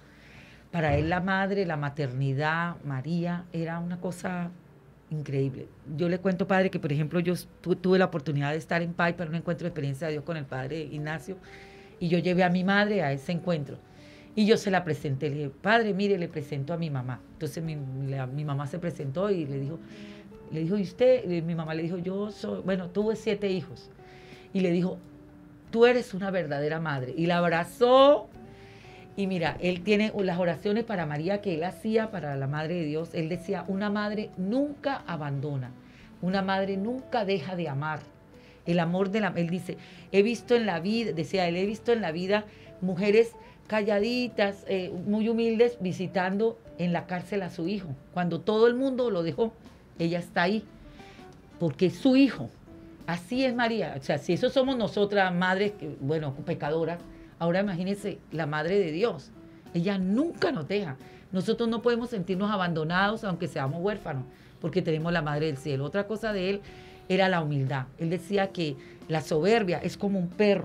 Para él la madre, la maternidad, María, era una cosa increíble. Yo le cuento, padre, que por ejemplo yo tuve la oportunidad de estar en PAI para un encuentro de experiencia de Dios con el Padre Ignacio, y yo llevé a mi madre a ese encuentro y yo se la presenté. Le dije, padre, mire, le presento a mi mamá. Entonces mi mamá se presentó y le dijo, ¿y usted? Mi mamá le dijo, tuve 7 hijos. Y le dijo, tú eres una verdadera madre. Y la abrazó Y mira, él tiene las oraciones para María que él hacía para la Madre de Dios. Él decía, una madre nunca abandona, una madre nunca deja de amar. El amor de la... Él dice, he visto en la vida, decía él, he visto en la vida mujeres calladitas, muy humildes, visitando en la cárcel a su hijo. Cuando todo el mundo lo dejó, ella está ahí, porque es su hijo. Así es María. O sea, si eso somos nosotras, madres, bueno, pecadoras, ahora imagínense la Madre de Dios. Ella nunca nos deja. Nosotros no podemos sentirnos abandonados, aunque seamos huérfanos, porque tenemos la Madre del Cielo. Otra cosa de él era la humildad. Él decía que la soberbia es como un perro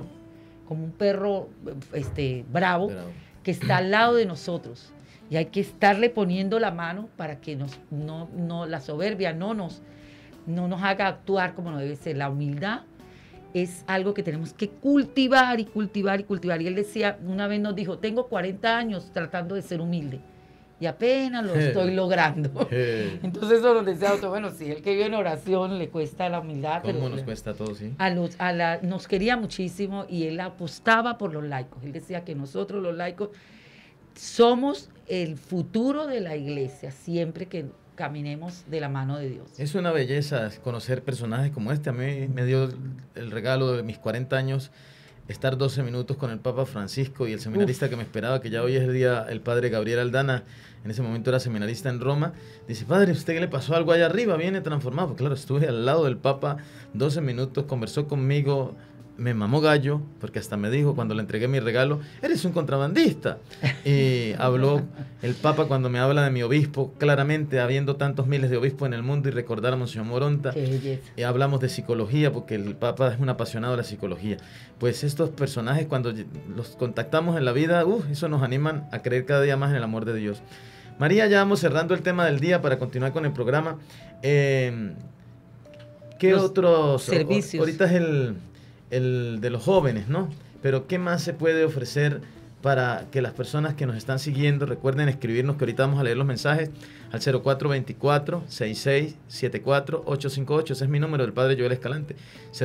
bravo, que está al lado de nosotros. Y hay que estarle poniendo la mano para que la soberbia no nos haga actuar como no debe ser. La humildad es algo que tenemos que cultivar y cultivar y cultivar. Y él decía, una vez nos dijo, tengo 40 años tratando de ser humilde y apenas lo estoy logrando. Entonces eso nos decía, bueno, si él que vive en oración le cuesta la humildad. ¿Cómo nos cuesta a todos, sí? Nos quería muchísimo y él apostaba por los laicos. Él decía que nosotros los laicos somos el futuro de la iglesia, siempre que caminemos de la mano de Dios. Es una belleza conocer personajes como este. A mí me dio el regalo de mis 40 años estar 12 minutos con el Papa Francisco y el seminarista que me esperaba, que ya hoy es el día, el padre Gabriel Aldana, en ese momento era seminarista en Roma. Dice, padre, ¿usted qué le pasó algo allá arriba? Viene transformado. Pues claro, estuve al lado del Papa 12 minutos, conversó conmigo, me mamó gallo, porque hasta me dijo cuando le entregué mi regalo, eres un contrabandista. Y habló el Papa cuando me habla de mi obispo, claramente habiendo tantos miles de obispos en el mundo, y recordar a Monseñor Moronta. Y hablamos de psicología, porque el Papa es un apasionado de la psicología. Pues estos personajes, cuando los contactamos en la vida, eso nos animan a creer cada día más en el amor de Dios. María, ya vamos cerrando el tema del día para continuar con el programa. ¿Qué otros servicios? Ahorita es el de los jóvenes, ¿no? Pero ¿qué más se puede ofrecer para que las personas que nos están siguiendo recuerden escribirnos, que ahorita vamos a leer los mensajes al 0424-6674-858? Ese es mi número, del padre Joel Escalante,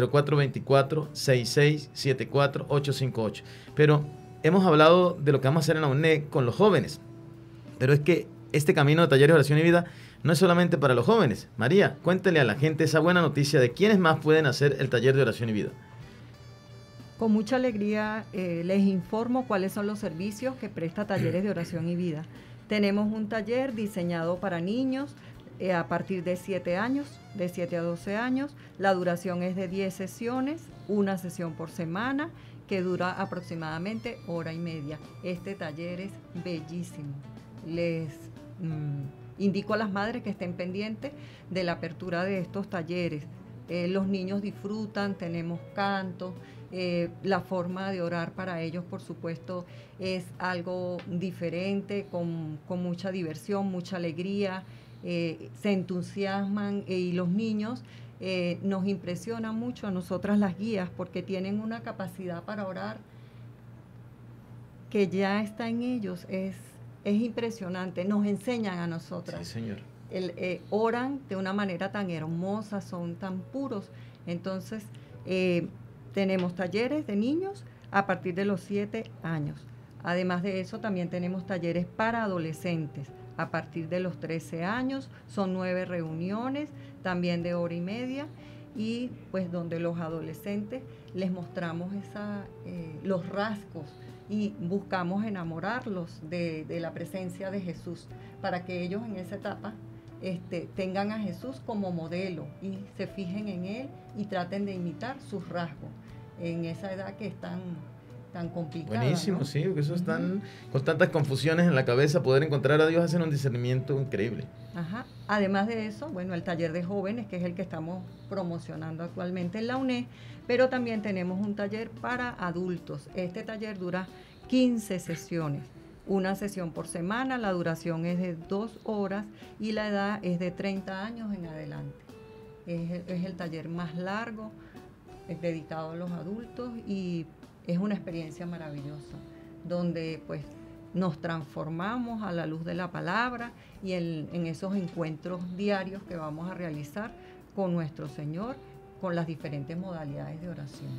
0424-6674-858. Pero hemos hablado de lo que vamos a hacer en la UNED con los jóvenes, pero es que este camino de talleres de oración y vida no es solamente para los jóvenes. María, cuéntale a la gente esa buena noticia de quiénes más pueden hacer el taller de oración y vida. Con mucha alegría les informo cuáles son los servicios que presta Talleres de Oración y Vida. Tenemos un taller diseñado para niños a partir de 7 años, de 7 a 12 años. La duración es de 10 sesiones, una sesión por semana, que dura aproximadamente hora y media. Este taller es bellísimo. Les indico a las madres que estén pendientes de la apertura de estos talleres. Los niños disfrutan, tenemos canto. La forma de orar para ellos, por supuesto, es algo diferente, con mucha diversión, mucha alegría, se entusiasman y los niños nos impresionan mucho a nosotras las guías, porque tienen una capacidad para orar que ya está en ellos, es impresionante, nos enseñan a nosotras. Sí, señor. Oran de una manera tan hermosa, son tan puros. Entonces, tenemos talleres de niños a partir de los 7 años. Además de eso, también tenemos talleres para adolescentes a partir de los 13 años. Son 9 reuniones, también de hora y media, y pues donde los adolescentes les mostramos los rasgos y buscamos enamorarlos de la presencia de Jesús, para que ellos en esa etapa tengan a Jesús como modelo y se fijen en Él y traten de imitar sus rasgos en esa edad que es tan complicada. Buenísimo, ¿no? sí, porque eso están con tantas confusiones en la cabeza, poder encontrar a Dios hacen un discernimiento increíble. Ajá. Además de eso, bueno, el taller de jóvenes, que es el que estamos promocionando actualmente en la UNED, pero también tenemos un taller para adultos. Este taller dura 15 sesiones. Una sesión por semana, la duración es de 2 horas y la edad es de 30 años en adelante. Es el taller más largo, es dedicado a los adultos y es una experiencia maravillosa, donde pues nos transformamos a la luz de la palabra y en esos encuentros diarios que vamos a realizar con nuestro Señor, con las diferentes modalidades de oración.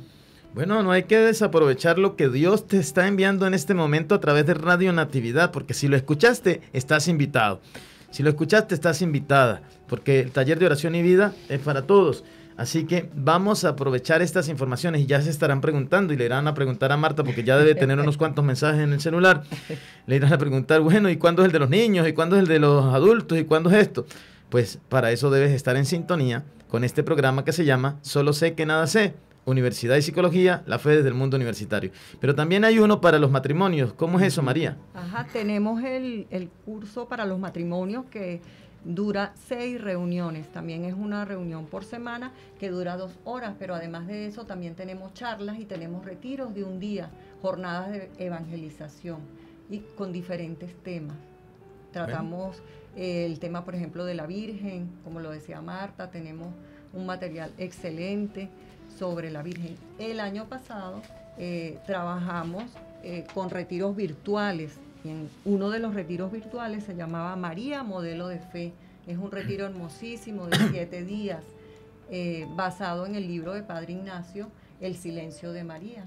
Bueno, no hay que desaprovechar lo que Dios te está enviando en este momento a través de Radio Natividad, porque si lo escuchaste, estás invitado. Si lo escuchaste, estás invitada, porque el taller de oración y vida es para todos. Así que vamos a aprovechar estas informaciones y ya se estarán preguntando y le irán a preguntar a Marta, porque ya debe tener unos cuantos mensajes en el celular. Le irán a preguntar, bueno, ¿y cuándo es el de los niños? ¿Y cuándo es el de los adultos? ¿Y cuándo es esto? Pues para eso debes estar en sintonía con este programa que se llama Solo sé que nada sé. Universidad y Psicología, la fe desde el mundo universitario. Pero también hay uno para los matrimonios. ¿Cómo es eso, María? Ajá, tenemos el curso para los matrimonios que dura 6 reuniones. También es una reunión por semana que dura 2 horas, pero además de eso también tenemos charlas y tenemos retiros de un día, jornadas de evangelización y con diferentes temas. Tratamos el tema, por ejemplo, de la Virgen, como lo decía Marta, tenemos un material excelente sobre la Virgen. El año pasado trabajamos con retiros virtuales. Y en uno de los retiros virtuales se llamaba María, Modelo de Fe. Es un retiro hermosísimo de 7 días, basado en el libro de Padre Ignacio, El silencio de María.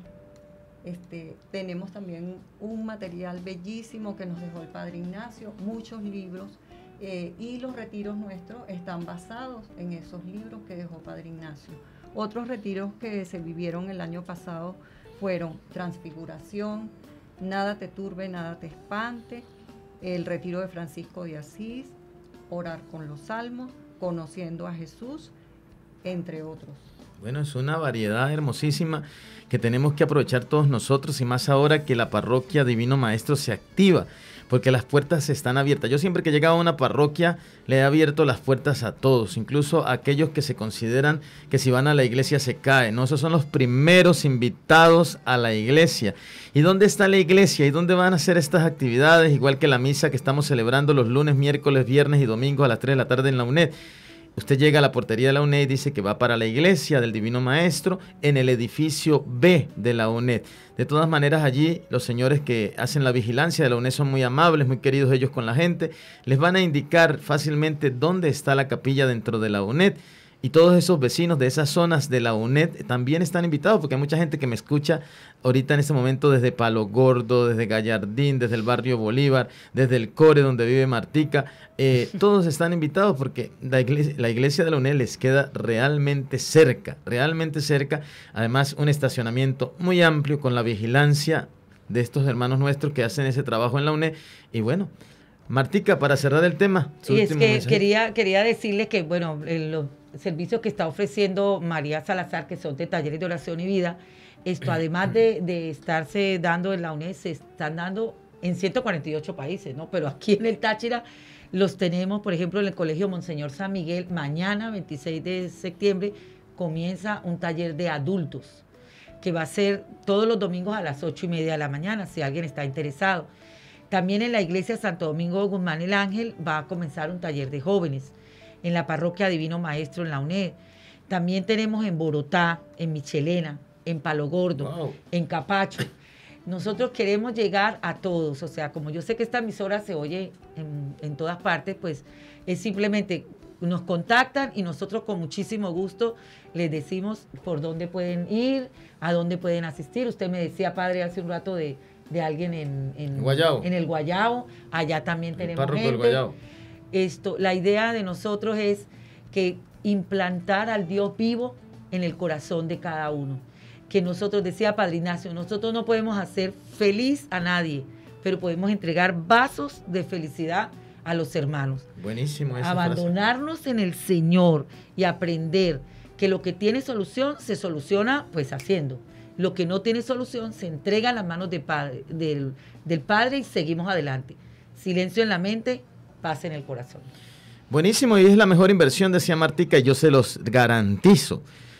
Tenemos también un material bellísimo que nos dejó el Padre Ignacio, muchos libros, y los retiros nuestros están basados en esos libros que dejó Padre Ignacio. Otros retiros que se vivieron el año pasado fueron Transfiguración, Nada te turbe, nada te espante, el retiro de Francisco de Asís, Orar con los Salmos, Conociendo a Jesús, entre otros. Bueno, es una variedad hermosísima que tenemos que aprovechar todos nosotros y más ahora que la parroquia Divino Maestro se activa, porque las puertas están abiertas. Yo siempre que llegaba a una parroquia le he abierto las puertas a todos, incluso a aquellos que se consideran que si van a la iglesia se caen, ¿no? Esos son los primeros invitados a la iglesia. ¿Y dónde está la iglesia? ¿Y dónde van a hacer estas actividades? Igual que la misa que estamos celebrando los lunes, miércoles, viernes y domingos a las 3 de la tarde en la UNED. Usted llega a la portería de la UNED y dice que va para la iglesia del Divino Maestro en el edificio B de la UNED. De todas maneras, allí los señores que hacen la vigilancia de la UNED son muy amables, muy queridos ellos con la gente. Les van a indicar fácilmente dónde está la capilla dentro de la UNED. Y todos esos vecinos de esas zonas de la UNED también están invitados, porque hay mucha gente que me escucha ahorita en este momento desde Palo Gordo, desde Gallardín, desde el barrio Bolívar, desde el Core donde vive Martica. Todos están invitados porque la iglesia de la UNED les queda realmente cerca. Además, un estacionamiento muy amplio con la vigilancia de estos hermanos nuestros que hacen ese trabajo en la UNED. Y bueno, Martica, para cerrar el tema. Y es que quería decirles que, bueno, los servicios que está ofreciendo María Salazar, que son de talleres de oración y vida, además de estarse dando en la UNED, se están dando en 148 países, ¿no? Pero aquí en el Táchira los tenemos, por ejemplo, en el Colegio Monseñor San Miguel. Mañana, 26 de septiembre, comienza un taller de adultos, que va a ser todos los domingos a las 8:30 de la mañana, si alguien está interesado. También en la iglesia Santo Domingo de Guzmán el Ángel va a comenzar un taller de jóvenes, en la parroquia Divino Maestro en la UNED. También tenemos en Borotá, en Michelena, en Palo Gordo, wow, en Capacho. Nosotros queremos llegar a todos, o sea, como yo sé que esta emisora se oye en todas partes, pues es simplemente nos contactan y nosotros con muchísimo gusto les decimos por dónde pueden ir, a dónde pueden asistir. Usted me decía, padre, hace un rato de alguien en Guayao. En el Guayao, allá también tenemos gente. Del Guayao. La idea de nosotros es que implantar al Dios vivo en el corazón de cada uno. Que nosotros, decía Padre Ignacio, nosotros no podemos hacer feliz a nadie, pero podemos entregar vasos de felicidad a los hermanos. Buenísimo esa Abandonarnos frase en el Señor y aprender que lo que tiene solución se soluciona pues haciendo. Lo que no tiene solución se entrega a las manos del Padre y seguimos adelante. Silencio en la mente, paz en el corazón. Buenísimo, y es la mejor inversión, decía Martica, y yo se los garantizo.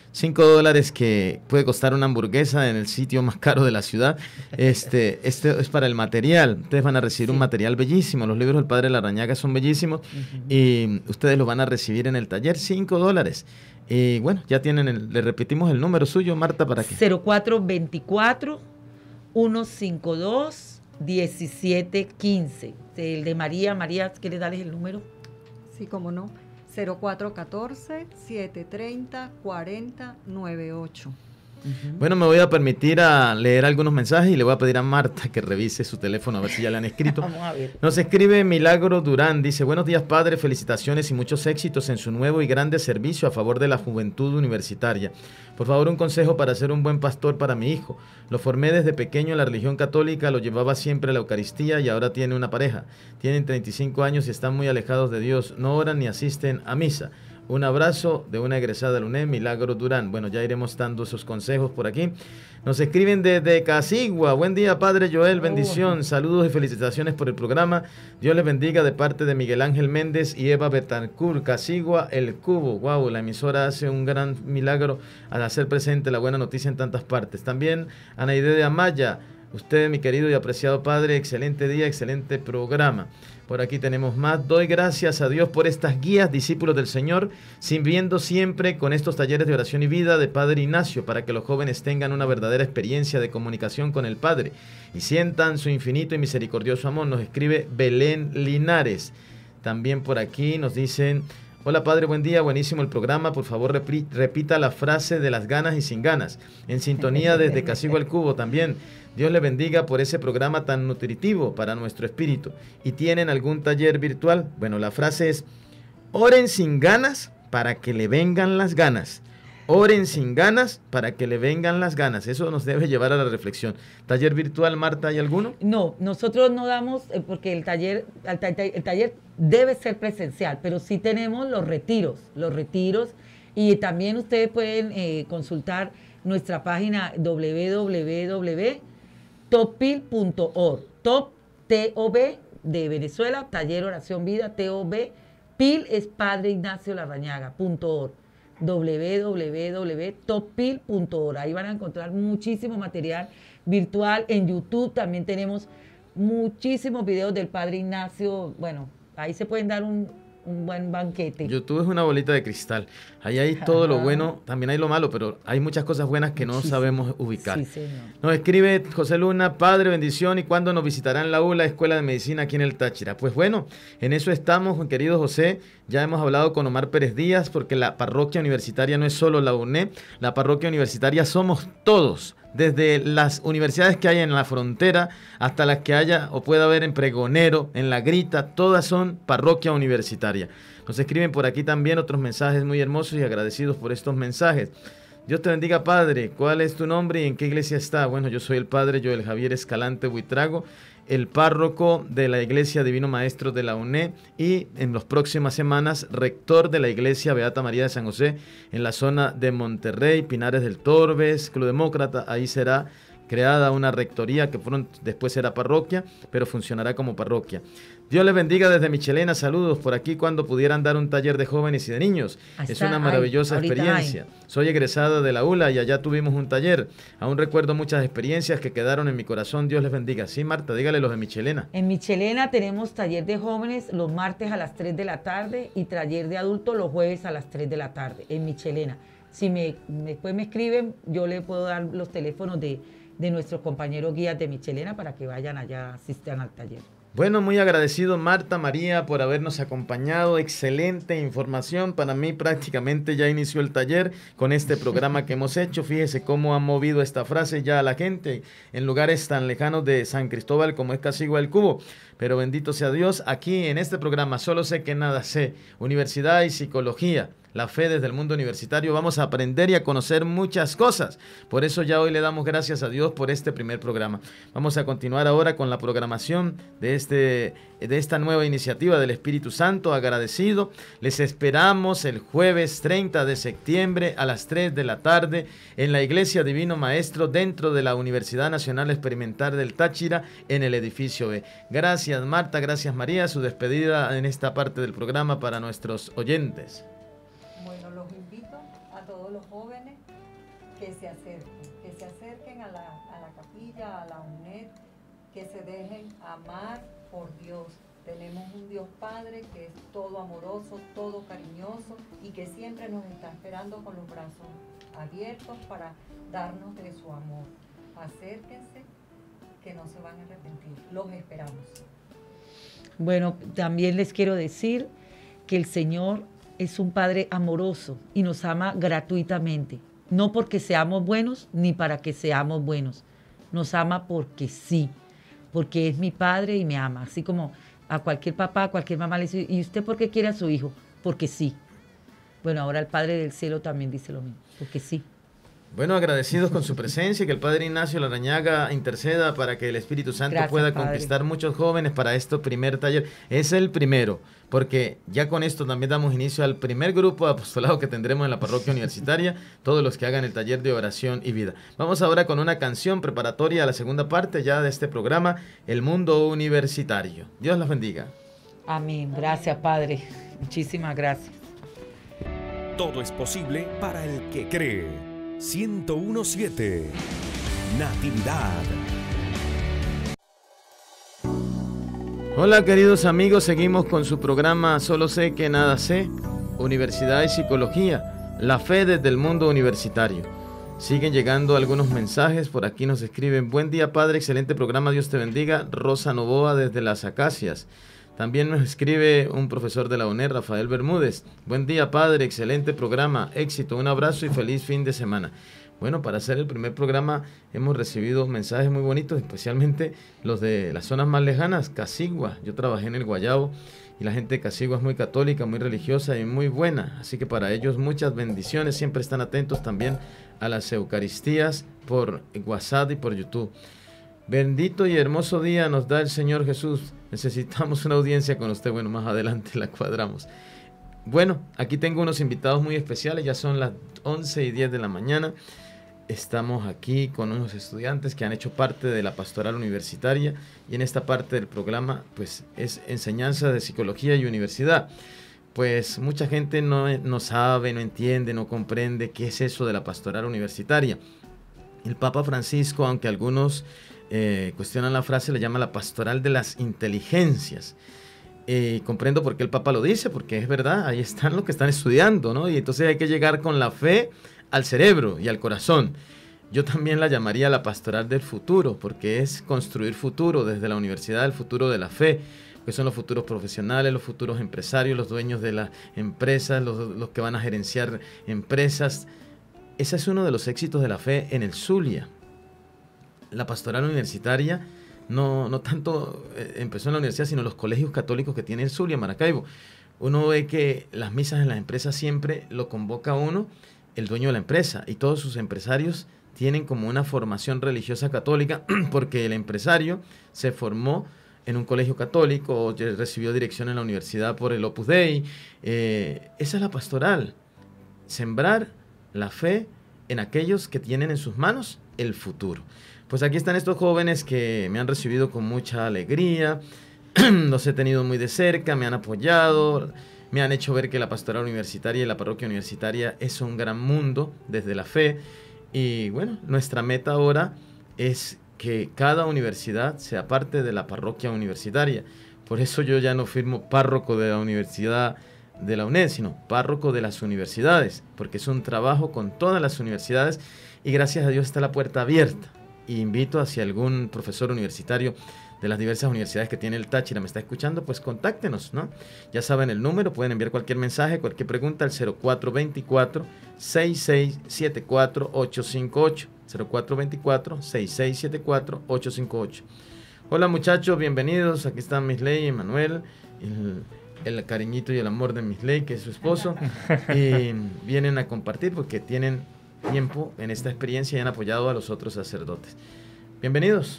$5 que puede costar una hamburguesa en el sitio más caro de la ciudad. Este es para el material. Ustedes van a recibir un material bellísimo. Los libros del Padre Larrañaga son bellísimos y ustedes los van a recibir en el taller, $5. Y bueno, ya tienen, le repetimos el número suyo, Marta, para que... 0424-152-1715. El de María, ¿quieres darles el número? Sí, cómo no. 0414-730-4098. Bueno, me voy a permitir a leer algunos mensajes y le voy a pedir a Marta que revise su teléfono a ver si ya le han escrito. Vamos a ver. Nos escribe Milagro Durán, dice: buenos días, padre, felicitaciones y muchos éxitos en su nuevo y grande servicio a favor de la juventud universitaria. Por favor, un consejo para ser un buen pastor para mi hijo. Lo formé desde pequeño en la religión católica, lo llevaba siempre a la Eucaristía y ahora tiene una pareja. Tienen 35 años y están muy alejados de Dios, no oran ni asisten a misa. Un abrazo de una egresada de la UNED, Milagro Durán. Bueno, ya iremos dando esos consejos por aquí. Nos escriben desde Casigua. Buen día, padre Joel, bendición. Saludos y felicitaciones por el programa. Dios les bendiga de parte de Miguel Ángel Méndez y Eva Betancourt. Casigua, El Cubo. Wow, la emisora hace un gran milagro al hacer presente la buena noticia en tantas partes. También Anaide de Amaya. Usted, mi querido y apreciado padre, excelente día, excelente programa. Por aquí tenemos más. Doy gracias a Dios por estas guías, discípulos del Señor, sirviendo siempre con estos talleres de oración y vida de Padre Ignacio, para que los jóvenes tengan una verdadera experiencia de comunicación con el Padre y sientan su infinito y misericordioso amor. Nos escribe Belén Linares. También por aquí nos dicen: hola padre, buen día, buenísimo el programa, por favor repita la frase de las ganas y sin ganas. En sintonía desde Casigua El Cubo también. Dios le bendiga por ese programa tan nutritivo para nuestro espíritu. ¿Y tienen algún taller virtual? Bueno, la frase es: oren sin ganas para que le vengan las ganas. Oren sin ganas para que le vengan las ganas. Eso nos debe llevar a la reflexión. ¿Taller virtual, Marta, hay alguno? No, nosotros no damos, porque el taller debe ser presencial, pero sí tenemos los retiros, y también ustedes pueden consultar nuestra página www.toppil.org. Top, T-O-B, de Venezuela, Taller Oración Vida, T-O-B, PIL es Padre Ignacio Larrañaga.org. www.toppil.org. Ahí van a encontrar muchísimo material virtual. En YouTube también tenemos muchísimos videos del Padre Ignacio. Bueno, ahí se pueden dar un buen banquete. YouTube es una bolita de cristal. Ahí hay todo lo bueno, también hay lo malo, pero hay muchas cosas buenas que no sabemos ubicar. Sí, señor. Nos escribe José Luna: padre, bendición, ¿y cuándo nos visitarán la ULA, Escuela de Medicina aquí en el Táchira? Pues bueno, en eso estamos, querido José. Ya hemos hablado con Omar Pérez Díaz, porque la parroquia universitaria no es solo la UNED, la parroquia universitaria somos todos. Desde las universidades que hay en la frontera hasta las que haya o pueda haber en Pregonero, en La Grita, todas son parroquia universitaria. Nos escriben por aquí también otros mensajes muy hermosos y agradecidos por estos mensajes. Dios te bendiga, padre. ¿Cuál es tu nombre y en qué iglesia está? Bueno, yo soy el padre Joel Javier Escalante Buitrago, el párroco de la Iglesia Divino Maestro de la UNED y en las próximas semanas rector de la Iglesia Beata María de San José en la zona de Monterrey, Pinares del Torbes, Club Demócrata. Ahí será creada una rectoría que después será parroquia, pero funcionará como parroquia. Dios les bendiga desde Michelena. Saludos por aquí cuando pudieran dar un taller de jóvenes y de niños. Es una maravillosa experiencia. Soy egresada de la ULA y allá tuvimos un taller. Aún recuerdo muchas experiencias que quedaron en mi corazón. Dios les bendiga. Sí, Marta, dígale los de Michelena. En Michelena tenemos taller de jóvenes los martes a las 3 de la tarde y taller de adultos los jueves a las 3 de la tarde en Michelena. Si después me escriben, yo le puedo dar los teléfonos de nuestros compañeros guías de Michelena para que vayan allá, asistan al taller. Bueno, muy agradecido, Marta, María, por habernos acompañado. Excelente información. Para mí prácticamente ya inició el taller con este programa que hemos hecho. Fíjese cómo ha movido esta frase ya a la gente en lugares tan lejanos de San Cristóbal como es Casigua El Cubo. Pero bendito sea Dios, aquí en este programa Solo sé que nada sé, Universidad y Psicología, la fe desde el mundo universitario, vamos a aprender y a conocer muchas cosas. Por eso ya hoy le damos gracias a Dios por este primer programa. Vamos a continuar ahora con la programación de esta nueva iniciativa del Espíritu Santo. Agradecido, les esperamos el jueves 30 de septiembre a las 3 de la tarde en la Iglesia Divino Maestro dentro de la Universidad Nacional Experimental del Táchira en el edificio B. Gracias, Marta, gracias, María. Su despedida en esta parte del programa para nuestros oyentes. Bueno, los invito a todos los jóvenes que se acerquen a la capilla, a la UNED, que se dejen amar por Dios. Tenemos un Dios Padre que es todo amoroso, todo cariñoso y que siempre nos está esperando con los brazos abiertos para darnos de su amor. Acérquense, que no se van a arrepentir. Los esperamos. Bueno, también les quiero decir que el Señor es un Padre amoroso y nos ama gratuitamente. no porque seamos buenos ni para que seamos buenos. Nos ama porque sí, porque es mi padre y me ama. Así como a cualquier papá, a cualquier mamá le dice, ¿y usted por qué quiere a su hijo? Porque sí. Bueno, ahora el Padre del Cielo también dice lo mismo, porque sí. Bueno, agradecidos con su presencia, que el Padre Ignacio Larrañaga interceda para que el Espíritu Santo Gracias, pueda Padre. conquistar muchos jóvenes para este primer taller. Es el primero, porque ya con esto también damos inicio al primer grupo de apostolado que tendremos en la parroquia universitaria, todos los que hagan el taller de oración y vida. Vamos ahora con una canción preparatoria a la segunda parte ya de este programa, El Mundo Universitario. Dios los bendiga. Amén. Gracias, Padre. Muchísimas gracias. Todo es posible para el que cree. 101.7 Natividad. Hola queridos amigos, seguimos con su programa Solo sé que nada sé, Universidad y Psicología, la fe desde el mundo universitario. Siguen llegando algunos mensajes, por aquí nos escriben: buen día padre, excelente programa, Dios te bendiga. Rosa Novoa desde Las Acacias. También nos escribe un profesor de la UNED, Rafael Bermúdez. Buen día padre, excelente programa, éxito, un abrazo y feliz fin de semana. Bueno, para hacer el primer programa hemos recibido mensajes muy bonitos, especialmente los de las zonas más lejanas, Casigua. Yo trabajé en el Guayabo y la gente de Casigua es muy católica, muy religiosa y muy buena. Así que para ellos muchas bendiciones, siempre están atentos también a las Eucaristías por WhatsApp y por YouTube. Bendito y hermoso día nos da el Señor Jesús. Necesitamos una audiencia con usted. Bueno, más adelante la cuadramos. Bueno, aquí tengo unos invitados muy especiales. Ya son las 11:10 de la mañana. Estamos aquí con unos estudiantes que han hecho parte de la pastoral universitaria. Y en esta parte del programa, pues, es enseñanza de psicología y universidad. Pues mucha gente no sabe, no entiende, no comprende qué es eso de la pastoral universitaria. El Papa Francisco, aunque algunos cuestionan la frase, le llama la pastoral de las inteligencias. Comprendo por qué el Papa lo dice, porque es verdad, ahí están los que están estudiando, ¿no? Y entonces hay que llegar con la fe al cerebro y al corazón. Yo también la llamaría la pastoral del futuro, porque es construir futuro desde la universidad, el futuro de la fe, que son los futuros profesionales, los futuros empresarios, los dueños de las empresas, los que van a gerenciar empresas. Ese es uno de los éxitos de la fe en el Zulia. La pastoral universitaria no tanto empezó en la universidad, sino en los colegios católicos que tiene el Zulia, Maracaibo. Uno ve que las misas en las empresas siempre lo convoca a uno el dueño de la empresa, y todos sus empresarios tienen como una formación religiosa católica, porque el empresario se formó en un colegio católico, o recibió dirección en la universidad por el Opus Dei. Esa es la pastoral, sembrar la fe en aquellos que tienen en sus manos el futuro. Pues aquí están estos jóvenes que me han recibido con mucha alegría, los he tenido muy de cerca, me han apoyado, me han hecho ver que la pastoral universitaria y la parroquia universitaria es un gran mundo desde la fe. Y bueno, nuestra meta ahora es que cada universidad sea parte de la parroquia universitaria. Por eso yo ya no firmo párroco de la universidad de la UNED, sino párroco de las universidades, porque es un trabajo con todas las universidades y gracias a Dios está la puerta abierta. Y invito a si algún profesor universitario de las diversas universidades que tiene el Táchira me está escuchando, pues contáctenos, ¿no? Ya saben el número, pueden enviar cualquier mensaje, cualquier pregunta al 0424-6674-858. 0424-6674-858. Hola muchachos, bienvenidos. Aquí están Misley y Manuel, el cariñito y el amor de Misley, que es su esposo, y vienen a compartir porque tienen tiempo en esta experiencia y han apoyado a los otros sacerdotes. Bienvenidos.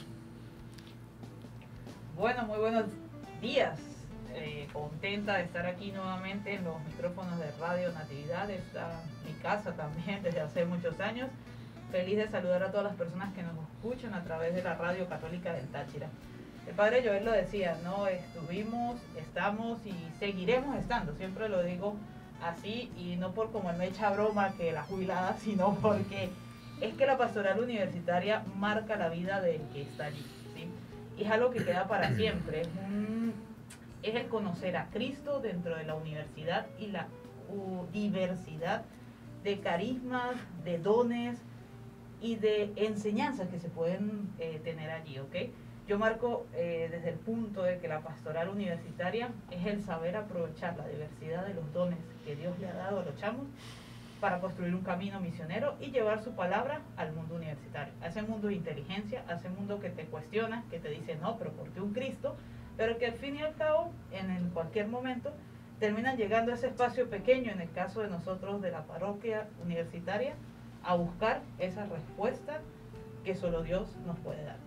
Bueno, muy buenos días. Contenta de estar aquí nuevamente en los micrófonos de Radio Natividad. Está mi casa también desde hace muchos años. Feliz de saludar a todas las personas que nos escuchan a través de la Radio Católica del Táchira. El padre Joel lo decía, ¿no? Estuvimos, estamos y seguiremos estando. Siempre lo digo así, y no por como él me echa broma que la jubilada, sino porque es que la pastoral universitaria marca la vida del que está allí, ¿sí? Y es algo que queda para siempre. Es el conocer a Cristo dentro de la universidad y la diversidad de carismas, de dones y de enseñanzas que se pueden tener allí, ¿ok? Yo marco desde el punto de que la pastoral universitaria es el saber aprovechar la diversidad de los dones que Dios le ha dado a los chamos para construir un camino misionero y llevar su palabra al mundo universitario, a ese mundo de inteligencia, a ese mundo que te cuestiona, que te dice no, pero ¿por qué un Cristo? Pero que al fin y al cabo, en cualquier momento, terminan llegando a ese espacio pequeño, en el caso de nosotros de la parroquia universitaria, a buscar esa respuesta que solo Dios nos puede dar.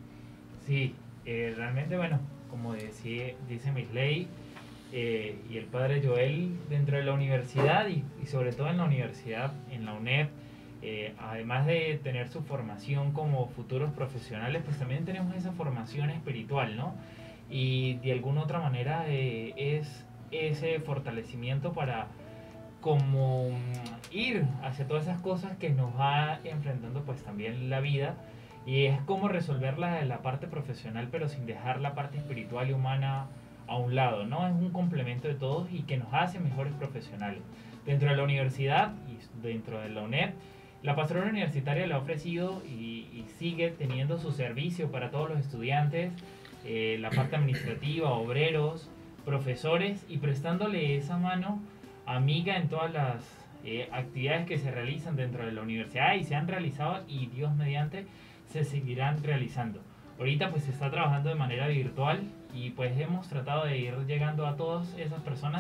Sí, realmente, bueno, como dice Misley, y el padre Joel dentro de la universidad y sobre todo en la universidad, en la UNED, además de tener su formación como futuros profesionales, pues también tenemos esa formación espiritual, ¿no? Y de alguna otra manera es ese fortalecimiento para como ir hacia todas esas cosas que nos va enfrentando pues también la vida, y es como resolver la parte profesional pero sin dejar la parte espiritual y humana a un lado, ¿no? Es un complemento de todos y que nos hace mejores profesionales. Dentro de la universidad y dentro de la UNED, la pastoral universitaria le ha ofrecido y sigue teniendo su servicio para todos los estudiantes, la parte administrativa, obreros, profesores, y prestándole esa mano amiga en todas las actividades que se realizan dentro de la universidad y se han realizado y Dios mediante se seguirán realizando. Ahorita pues se está trabajando de manera virtual y pues hemos tratado de ir llegando a todas esas personas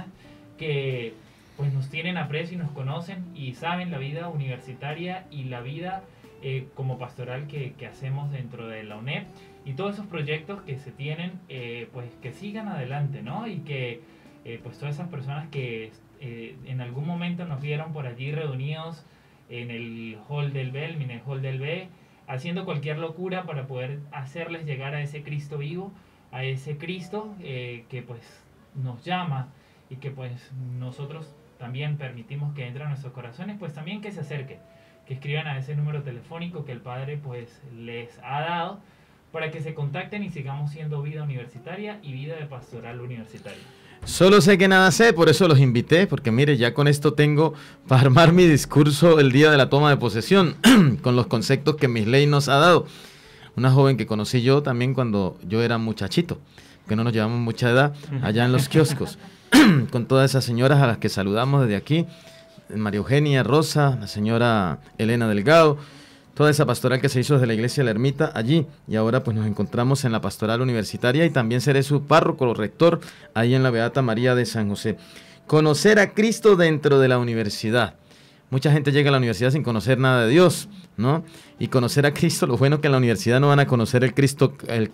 que pues nos tienen aprecio y nos conocen y saben la vida universitaria y la vida como pastoral que hacemos dentro de la UNED, y todos esos proyectos que se tienen pues que sigan adelante, ¿no? Y que pues todas esas personas que en algún momento nos vieron por allí reunidos en el hall del B, el mini hall del B, haciendo cualquier locura para poder hacerles llegar a ese Cristo vivo, a ese Cristo que pues nos llama y que pues nosotros también permitimos que entre a nuestros corazones, pues también que se acerquen, que escriban a ese número telefónico que el Padre pues les ha dado para que se contacten y sigamos siendo vida universitaria y vida de pastoral universitaria. Solo sé que nada sé, por eso los invité, porque mire, ya con esto tengo para armar mi discurso el día de la toma de posesión, con los conceptos que Misley nos ha dado. Una joven que conocí yo también cuando yo era muchachito, que no nos llevamos mucha edad, allá en los kioscos, con todas esas señoras a las que saludamos desde aquí, María Eugenia, Rosa, la señora Elena Delgado, toda esa pastoral que se hizo desde la iglesia de la Ermita allí, y ahora pues nos encontramos en la pastoral universitaria y también seré su párroco, rector, ahí en la Beata María de San José. Conocer a Cristo dentro de la universidad. Mucha gente llega a la universidad sin conocer nada de Dios, ¿no? Y conocer a Cristo, lo bueno que en la universidad no van a conocer el Cristo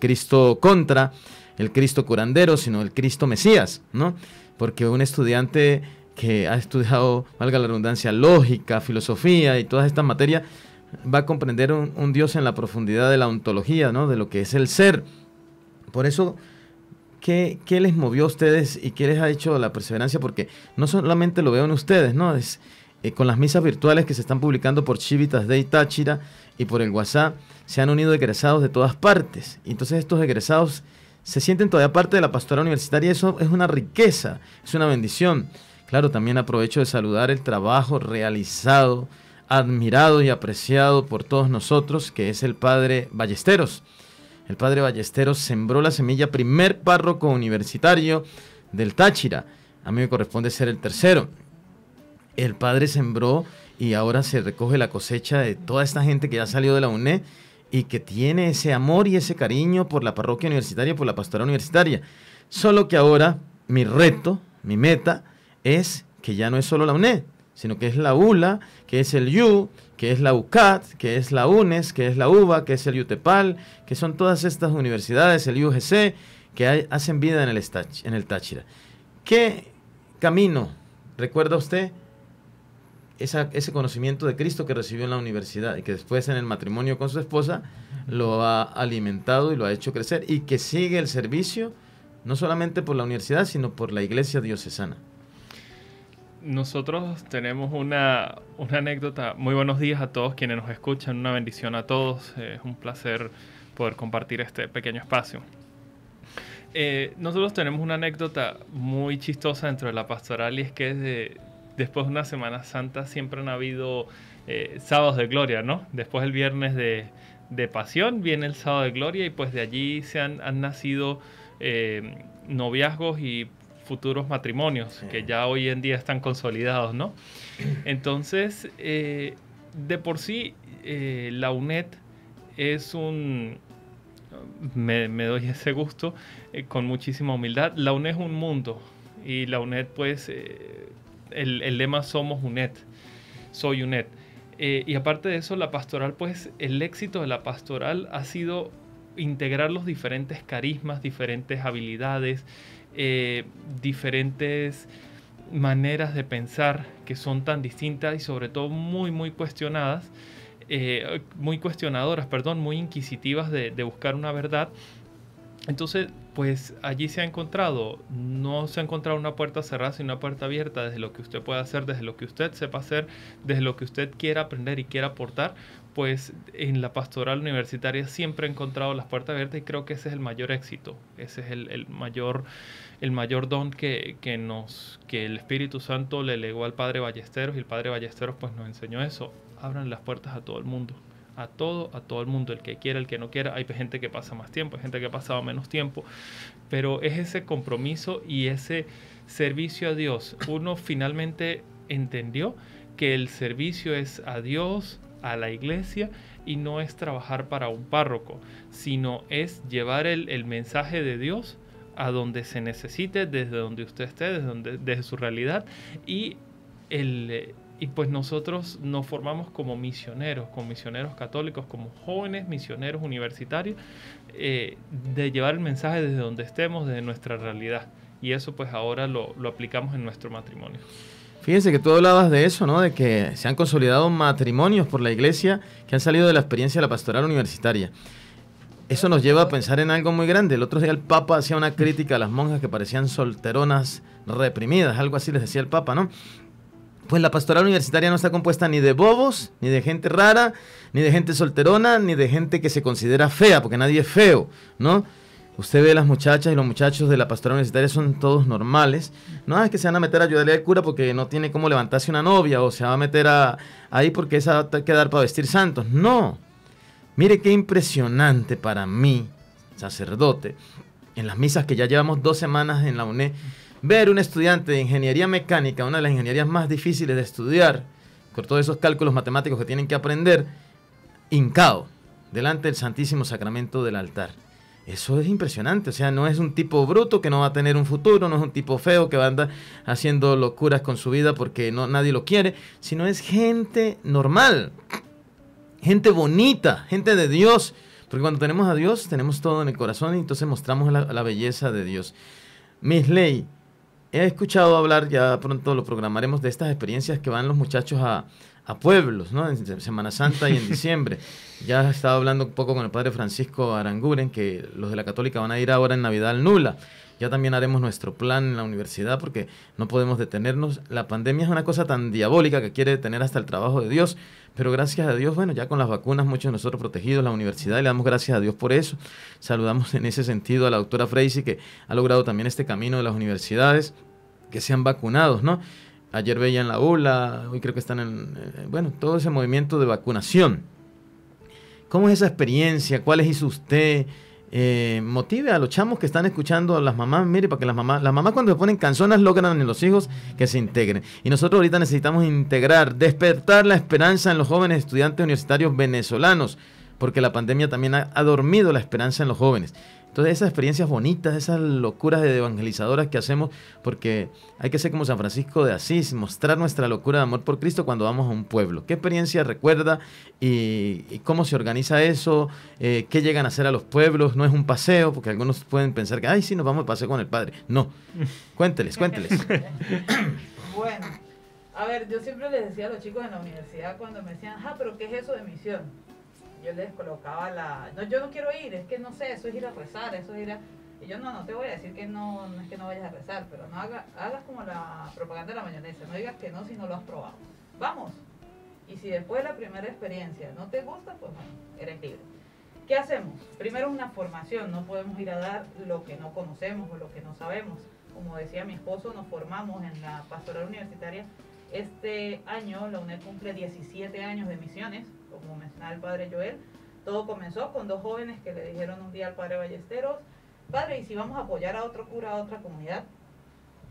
contra, el Cristo curandero, sino el Cristo Mesías, ¿no? Porque un estudiante que ha estudiado, valga la redundancia, lógica, filosofía y todas estas materias, va a comprender un Dios en la profundidad de la ontología, ¿no? De lo que es el ser. Por eso, ¿qué les movió a ustedes y qué les ha hecho la perseverancia? Porque no solamente lo veo en ustedes, ¿no? Es con las misas virtuales que se están publicando por Civitas Dei Táchira y por el WhatsApp, se han unido egresados de todas partes. Y entonces estos egresados se sienten todavía parte de la pastoral universitaria, y eso es una riqueza, es una bendición. Claro, también aprovecho de saludar el trabajo realizado, admirado y apreciado por todos nosotros, que es el Padre Ballesteros. El Padre Ballesteros sembró la semilla, primer párroco universitario del Táchira. A mí me corresponde ser el tercero. El Padre sembró y ahora se recoge la cosecha de toda esta gente que ya salió de la UNED y que tiene ese amor y ese cariño por la parroquia universitaria, por la pastoral universitaria. Solo que ahora mi reto, mi meta, es que ya no es solo la UNED, sino que es la ULA, que es el U, que es la UCAT, que es la UNES, que es la UBA, que es el UTEPAL, que son todas estas universidades, el UGC, que hacen vida en el Táchira. ¿Qué camino recuerda usted ese conocimiento de Cristo que recibió en la universidad y que después en el matrimonio con su esposa lo ha alimentado y lo ha hecho crecer, y que sigue el servicio no solamente por la universidad, sino por la iglesia diocesana? Nosotros tenemos una anécdota. Muy buenos días a todos quienes nos escuchan, una bendición a todos. Es un placer poder compartir este pequeño espacio. Nosotros tenemos una anécdota muy chistosa dentro de la pastoral, y es que después de una Semana Santa siempre han habido sábados de gloria, ¿no? Después del viernes de pasión viene el sábado de gloria, y pues de allí han nacido noviazgos y futuros matrimonios, que ya hoy en día están consolidados, ¿no? Entonces, de por sí, la UNED es me doy ese gusto con muchísima humildad. La UNED es un mundo, y la UNED, pues, el lema Somos UNED, soy UNED. Y aparte de eso, la pastoral, pues, el éxito de la pastoral ha sido integrar los diferentes carismas, diferentes habilidades, diferentes maneras de pensar que son tan distintas y sobre todo muy, muy cuestionadas, muy cuestionadoras, perdón, muy inquisitivas de buscar una verdad. Entonces, pues allí no se ha encontrado una puerta cerrada, sino una puerta abierta desde lo que usted pueda hacer, desde lo que usted sepa hacer, desde lo que usted quiera aprender y quiera aportar. Pues en la pastoral universitaria siempre he encontrado las puertas abiertas, y creo que ese es el mayor éxito, ese es el mayor don que el Espíritu Santo le legó al Padre Ballesteros, y el Padre Ballesteros pues nos enseñó eso: abran las puertas a todo el mundo. A todo el mundo, el que quiera, el que no quiera. Hay gente que pasa más tiempo, hay gente que ha pasado menos tiempo, pero es ese compromiso y ese servicio a Dios. Uno finalmente entendió que el servicio es a Dios, a la iglesia, y no es trabajar para un párroco, sino es llevar el mensaje de Dios a donde se necesite, desde donde usted esté, desde su realidad, y pues nosotros nos formamos como misioneros católicos, como jóvenes misioneros universitarios, de llevar el mensaje desde donde estemos, desde nuestra realidad. Y eso pues ahora lo aplicamos en nuestro matrimonio. Fíjense que tú hablabas de eso, ¿no? De que se han consolidado matrimonios por la iglesia que han salido de la experiencia de la pastoral universitaria. Eso nos lleva a pensar en algo muy grande. El otro día el Papa hacía una crítica a las monjas que parecían solteronas reprimidas, algo así les decía el Papa, ¿no? Pues la pastoral universitaria no está compuesta ni de bobos, ni de gente rara, ni de gente solterona, ni de gente que se considera fea, porque nadie es feo, ¿no? Usted ve las muchachas y los muchachos de la pastoral universitaria son todos normales. No es que se van a meter a ayudarle al cura porque no tiene cómo levantarse una novia, o se va a meter ahí porque esa va a quedar para vestir santos. No. Mire qué impresionante para mí, sacerdote, en las misas que ya llevamos 2 semanas en la UNED, ver un estudiante de ingeniería mecánica, una de las ingenierías más difíciles de estudiar, con todos esos cálculos matemáticos que tienen que aprender, hincado delante del Santísimo Sacramento del altar. Eso es impresionante. O sea, no es un tipo bruto que no va a tener un futuro, no es un tipo feo que va a andar haciendo locuras con su vida porque nadie lo quiere, sino es gente normal, gente bonita, gente de Dios, porque cuando tenemos a Dios tenemos todo en el corazón, y entonces mostramos la belleza de Dios. Miss Ley, he escuchado hablar, ya pronto lo programaremos, de estas experiencias que van los muchachos a pueblos, ¿no? En Semana Santa y en diciembre. Ya he estado hablando un poco con el padre Francisco Aranguren, que los de la Católica van a ir ahora en Navidad al Nula. Ya también haremos nuestro plan en la universidad porque no podemos detenernos. La pandemia es una cosa tan diabólica que quiere detener hasta el trabajo de Dios, pero gracias a Dios, bueno, ya con las vacunas muchos de nosotros protegidos, la universidad, y le damos gracias a Dios por eso. Saludamos en ese sentido a la doctora Freisi, que ha logrado también este camino de las universidades, que sean vacunados, ¿no? Ayer veía en la ULA, hoy creo que están en, todo ese movimiento de vacunación. ¿Cómo es esa experiencia? ¿Cuáles hizo usted? Motive a los chamos que están escuchando, a las mamás, mire, para que las mamás cuando se ponen canzonas logran en los hijos que se integren. Y nosotros ahorita necesitamos integrar, despertar la esperanza en los jóvenes estudiantes universitarios venezolanos, porque la pandemia también ha dormido la esperanza en los jóvenes. Entonces esas experiencias bonitas, esas locuras de evangelizadoras que hacemos, porque hay que ser como San Francisco de Asís, mostrar nuestra locura de amor por Cristo cuando vamos a un pueblo. ¿Qué experiencia recuerda y cómo se organiza eso? ¿Qué llegan a hacer a los pueblos? No es un paseo, porque algunos pueden pensar que, ay, sí, nos vamos de paseo con el padre. No, cuénteles. Bueno, a ver, yo siempre les decía a los chicos en la universidad cuando me decían, pero ¿qué es eso de misión? Yo les colocaba yo no quiero ir, es que no sé, eso es ir a rezar, eso es ir a... Y yo no te voy a decir que no es que no vayas a rezar, pero no hagas como la propaganda de la mayonesa, no digas que no si no lo has probado. Vamos. Y si después de la primera experiencia no te gusta, pues bueno, eres libre. ¿Qué hacemos? Primero una formación, no podemos ir a dar lo que no conocemos o lo que no sabemos. Como decía mi esposo, nos formamos en la pastoral universitaria. Este año la UNED cumple 17 años de misiones, como mencionaba el padre Joel. Todo comenzó con 2 jóvenes que le dijeron un día al padre Ballesteros, padre, ¿y si vamos a apoyar a otro cura, a otra comunidad?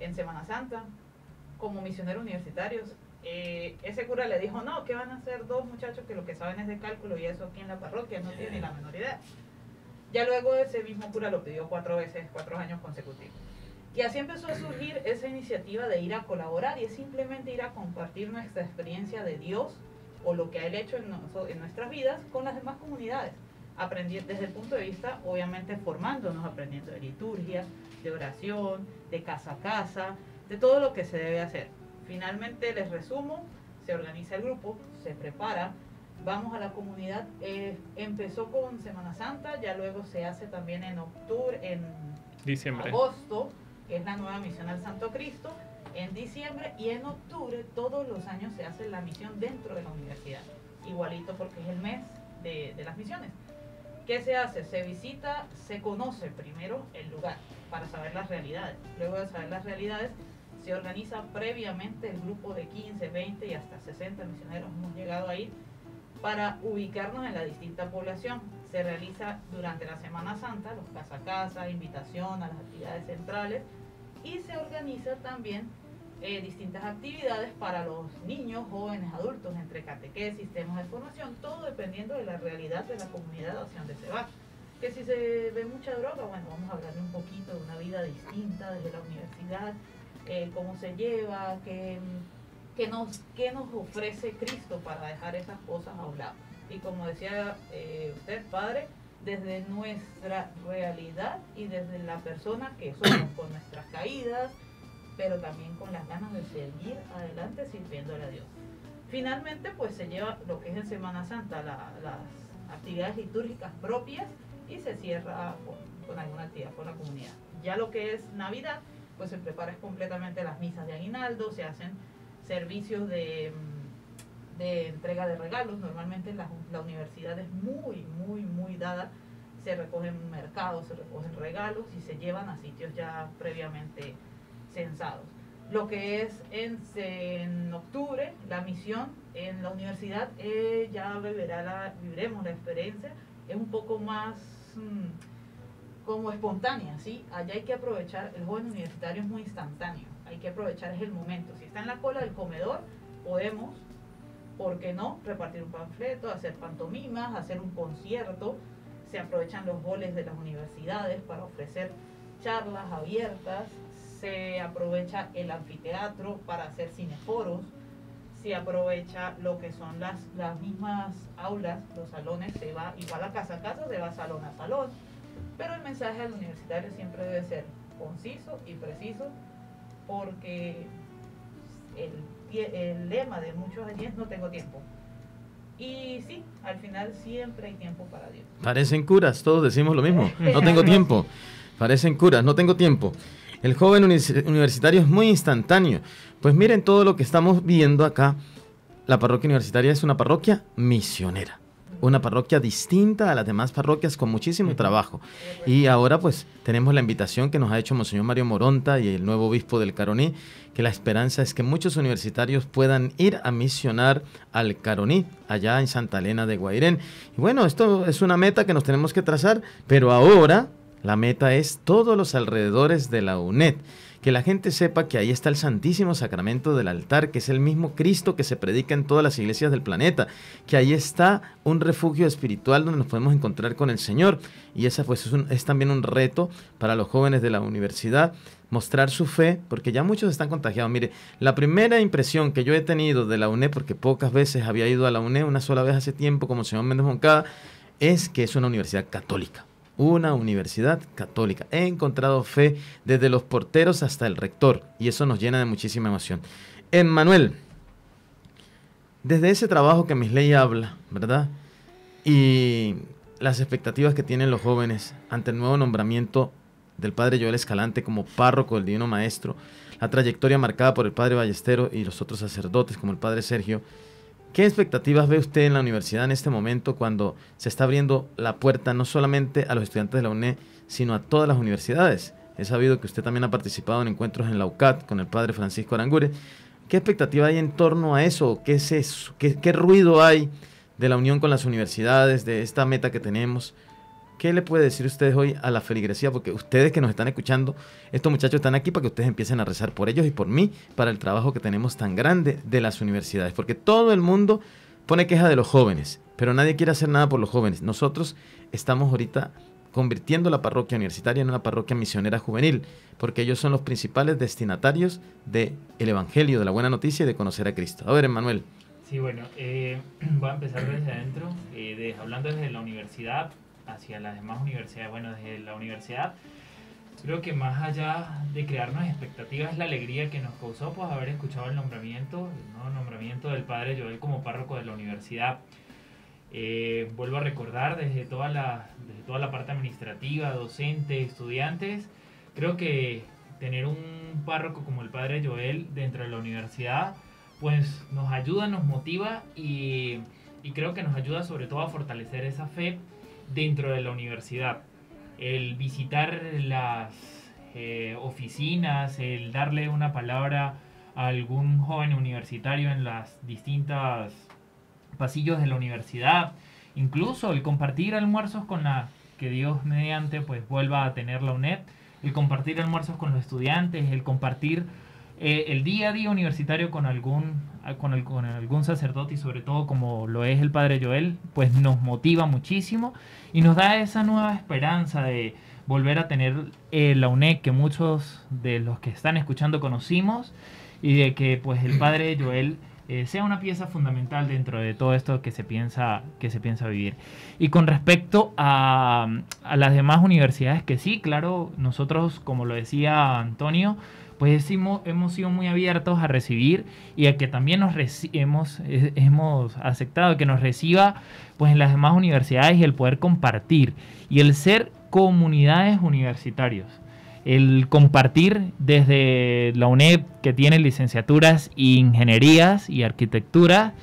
en Semana Santa, como misioneros universitarios, ese cura le dijo, no, que van a hacer 2 muchachos que lo que saben es de cálculo y eso aquí en la parroquia no tienen ni la menor idea. Ya luego ese mismo cura lo pidió 4 veces, 4 años consecutivos. Y así empezó a surgir esa iniciativa de ir a colaborar y es simplemente ir a compartir nuestra experiencia de Dios o lo que ha Él hecho en nuestras vidas con las demás comunidades. Aprender desde el punto de vista, obviamente, formándonos, aprendiendo de liturgia, de oración, de casa a casa, de todo lo que se debe hacer. Finalmente, les resumo, se organiza el grupo, se prepara, vamos a la comunidad, empezó con Semana Santa, ya luego se hace también en octubre, en diciembre, agosto, que es la nueva misión al Santo Cristo, en diciembre y en octubre todos los años se hace la misión dentro de la universidad, igualito porque es el mes de las misiones. ¿Qué se hace? Se visita, se conoce primero el lugar para saber las realidades. Luego de saber las realidades, se organiza previamente el grupo de 15, 20 y hasta 60 misioneros, hemos llegado a ir, para ubicarnos en la distinta población. Se realiza durante la Semana Santa, los casa a casa, invitación a las actividades centrales, y se organiza también distintas actividades para los niños, jóvenes, adultos, entre catequesis, temas de formación, todo dependiendo de la realidad de la comunidad hacia donde se va. Que si se ve mucha droga, bueno, vamos a hablarle un poquito de una vida distinta desde la universidad, cómo se lleva, qué nos ofrece Cristo para dejar esas cosas a un lado. Y como decía usted, padre, desde nuestra realidad y desde la persona que somos, con nuestras caídas, pero también con las ganas de seguir adelante sirviéndole a Dios. Finalmente, pues se lleva lo que es en Semana Santa, las actividades litúrgicas propias y se cierra con alguna actividad con la comunidad. Ya lo que es Navidad, pues se prepara completamente las misas de aguinaldo, se hacen servicios de entrega de regalos. Normalmente la universidad es muy dada, se recogen mercados, se recogen regalos y se llevan a sitios ya previamente censados. Lo que es en octubre, la misión en la universidad, ya viviremos la experiencia, es un poco más como espontánea, ¿sí? Allá hay que aprovechar, el joven universitario es muy instantáneo, hay que aprovechar el momento. Si está en la cola del comedor, podemos, ¿por qué no?, repartir un panfleto, hacer pantomimas, hacer un concierto. Se aprovechan los halls de las universidades para ofrecer charlas abiertas, se aprovecha el anfiteatro para hacer cineforos, se aprovecha lo que son las mismas aulas, los salones, se va igual a casa, se va salón a salón, pero el mensaje al universitario siempre debe ser conciso y preciso, porque el lema de muchos allí es no tengo tiempo. Y sí, al final siempre hay tiempo para Dios. Parecen curas, todos decimos lo mismo, no tengo tiempo. Parecen curas, no tengo tiempo. El joven universitario es muy instantáneo. Pues miren todo lo que estamos viendo acá. La parroquia universitaria es una parroquia misionera. Una parroquia distinta a las demás parroquias con muchísimo trabajo. Y ahora pues tenemos la invitación que nos ha hecho Monseñor Mario Moronta y el nuevo obispo del Caroní, que la esperanza es que muchos universitarios puedan ir a misionar al Caroní, allá en Santa Elena de Guairén. Y bueno, esto es una meta que nos tenemos que trazar, pero ahora la meta es todos los alrededores de la UNED. Que la gente sepa que ahí está el Santísimo Sacramento del altar, que es el mismo Cristo que se predica en todas las iglesias del planeta, que ahí está un refugio espiritual donde nos podemos encontrar con el Señor. Y esa pues es también un reto para los jóvenes de la universidad, mostrar su fe, porque ya muchos están contagiados. Mire, la primera impresión que yo he tenido de la UNED, porque pocas veces había ido a la UNED, una sola vez hace tiempo como señor Méndez Moncada, es que es una universidad católica. Una universidad católica. He encontrado fe desde los porteros hasta el rector y eso nos llena de muchísima emoción. Emmanuel, desde ese trabajo que Misley habla, ¿verdad? Y las expectativas que tienen los jóvenes ante el nuevo nombramiento del padre Joel Escalante como párroco del Divino Maestro, la trayectoria marcada por el padre Ballestero y los otros sacerdotes como el padre Sergio, ¿qué expectativas ve usted en la universidad en este momento cuando se está abriendo la puerta no solamente a los estudiantes de la UNED, sino a todas las universidades? He sabido que usted también ha participado en encuentros en la UCAT con el padre Francisco Aranguren. ¿Qué expectativa hay en torno a eso? ¿Qué es eso? ¿Qué ruido hay de la unión con las universidades, de esta meta que tenemos? ¿qué le puede decir ustedes hoy a la feligresía? Porque ustedes que nos están escuchando, estos muchachos están aquí para que ustedes empiecen a rezar por ellos y por mí, para el trabajo que tenemos tan grande de las universidades. Porque todo el mundo pone queja de los jóvenes, pero nadie quiere hacer nada por los jóvenes. Nosotros estamos ahorita convirtiendo la parroquia universitaria en una parroquia misionera juvenil, porque ellos son los principales destinatarios del Evangelio, de la buena noticia y de conocer a Cristo. A ver, Emmanuel. Sí, bueno, voy a empezar desde adentro, hablando desde la universidad hacia las demás universidades. Bueno, desde la universidad, creo que más allá de crearnos expectativas, es la alegría que nos causó pues haber escuchado el nuevo nombramiento del padre Joel como párroco de la universidad. Vuelvo a recordar desde toda la parte administrativa, docente, estudiantes, creo que tener un párroco como el padre Joel dentro de la universidad pues nos ayuda, nos motiva y creo que nos ayuda sobre todo a fortalecer esa fe dentro de la universidad. El visitar las oficinas, el darle una palabra a algún joven universitario en las distintas pasillos de la universidad, incluso el compartir almuerzos con que Dios mediante pues vuelva a tener la UNED, el compartir almuerzos con los estudiantes, el compartir el día a día universitario con algún sacerdote y sobre todo como lo es el padre Joel, pues nos motiva muchísimo y nos da esa nueva esperanza de volver a tener la UNED que muchos de los que están escuchando conocimos y de que pues el padre Joel sea una pieza fundamental dentro de todo esto que se piensa vivir. Y con respecto a las demás universidades, que sí, claro, nosotros, como lo decía Antonio, pues hemos sido muy abiertos a recibir y a que también hemos aceptado que nos reciba pues en las demás universidades y el poder compartir y el ser comunidades universitarios. El compartir desde la UNED, que tiene licenciaturas y ingenierías y arquitectura,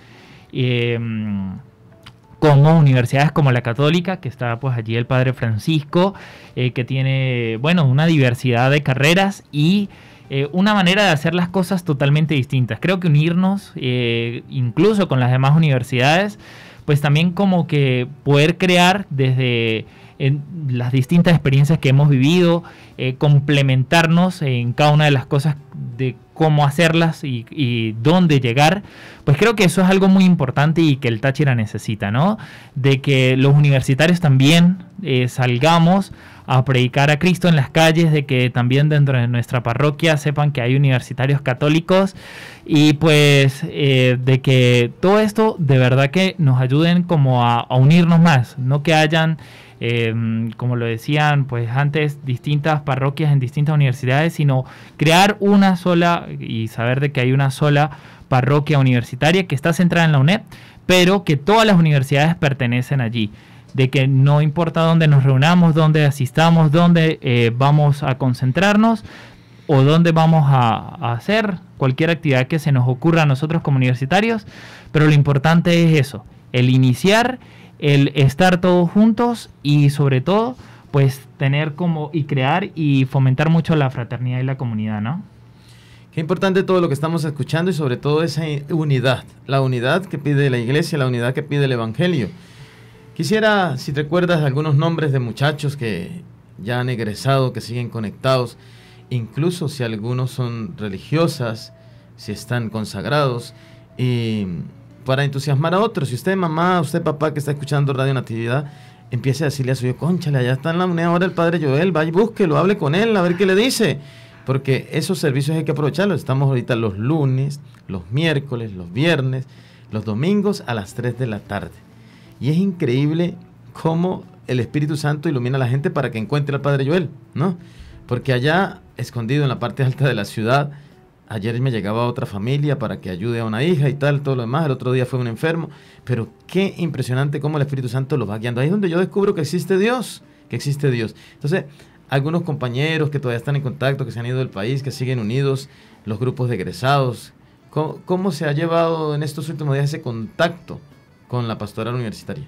como universidades como la Católica, que está pues allí el Padre Francisco, que tiene, bueno, una diversidad de carreras y una manera de hacer las cosas totalmente distintas. Creo que unirnos, incluso con las demás universidades, pues también como que poder crear desde las distintas experiencias que hemos vivido, complementarnos en cada una de las cosas de cómo hacerlas y dónde llegar, pues creo que eso es algo muy importante y que el Táchira necesita, ¿no? De que los universitarios también salgamos a predicar a Cristo en las calles, de que también dentro de nuestra parroquia sepan que hay universitarios católicos y pues de que todo esto de verdad que nos ayuden como a unirnos más, no que hayan como lo decían pues antes, distintas parroquias en distintas universidades, sino crear una sola y saber de que hay una sola parroquia universitaria que está centrada en la UNED, pero que todas las universidades pertenecen allí, de que no importa dónde nos reunamos, dónde asistamos, dónde vamos a concentrarnos o dónde vamos a hacer cualquier actividad que se nos ocurra a nosotros como universitarios, pero lo importante es eso, el iniciar, el estar todos juntos y sobre todo pues tener como y crear y fomentar mucho la fraternidad y la comunidad, ¿no? Qué importante todo lo que estamos escuchando y sobre todo esa unidad, la unidad que pide la iglesia, la unidad que pide el Evangelio. Quisiera, si recuerdas, algunos nombres de muchachos que ya han egresado, que siguen conectados, incluso si algunos son religiosas, si están consagrados, y para entusiasmar a otros. Si usted mamá, usted papá que está escuchando Radio Natividad, empiece a decirle a su hijo, cónchale, allá está en la UNED ahora el padre Joel, vaya y búsquelo, hable con él, a ver qué le dice, porque esos servicios hay que aprovecharlos. Estamos ahorita los lunes, los miércoles, los viernes, los domingos a las 3 de la tarde. Y es increíble cómo el Espíritu Santo ilumina a la gente para que encuentre al padre Joel, ¿no? Porque allá, escondido en la parte alta de la ciudad, ayer me llegaba otra familia para que ayude a una hija y tal, todo lo demás. El otro día fue un enfermo. Pero qué impresionante cómo el Espíritu Santo los va guiando. Ahí es donde yo descubro que existe Dios, Entonces, algunos compañeros que todavía están en contacto, que se han ido del país, que siguen unidos, los grupos de egresados. ¿Cómo se ha llevado en estos últimos días ese contacto con la pastoral universitaria?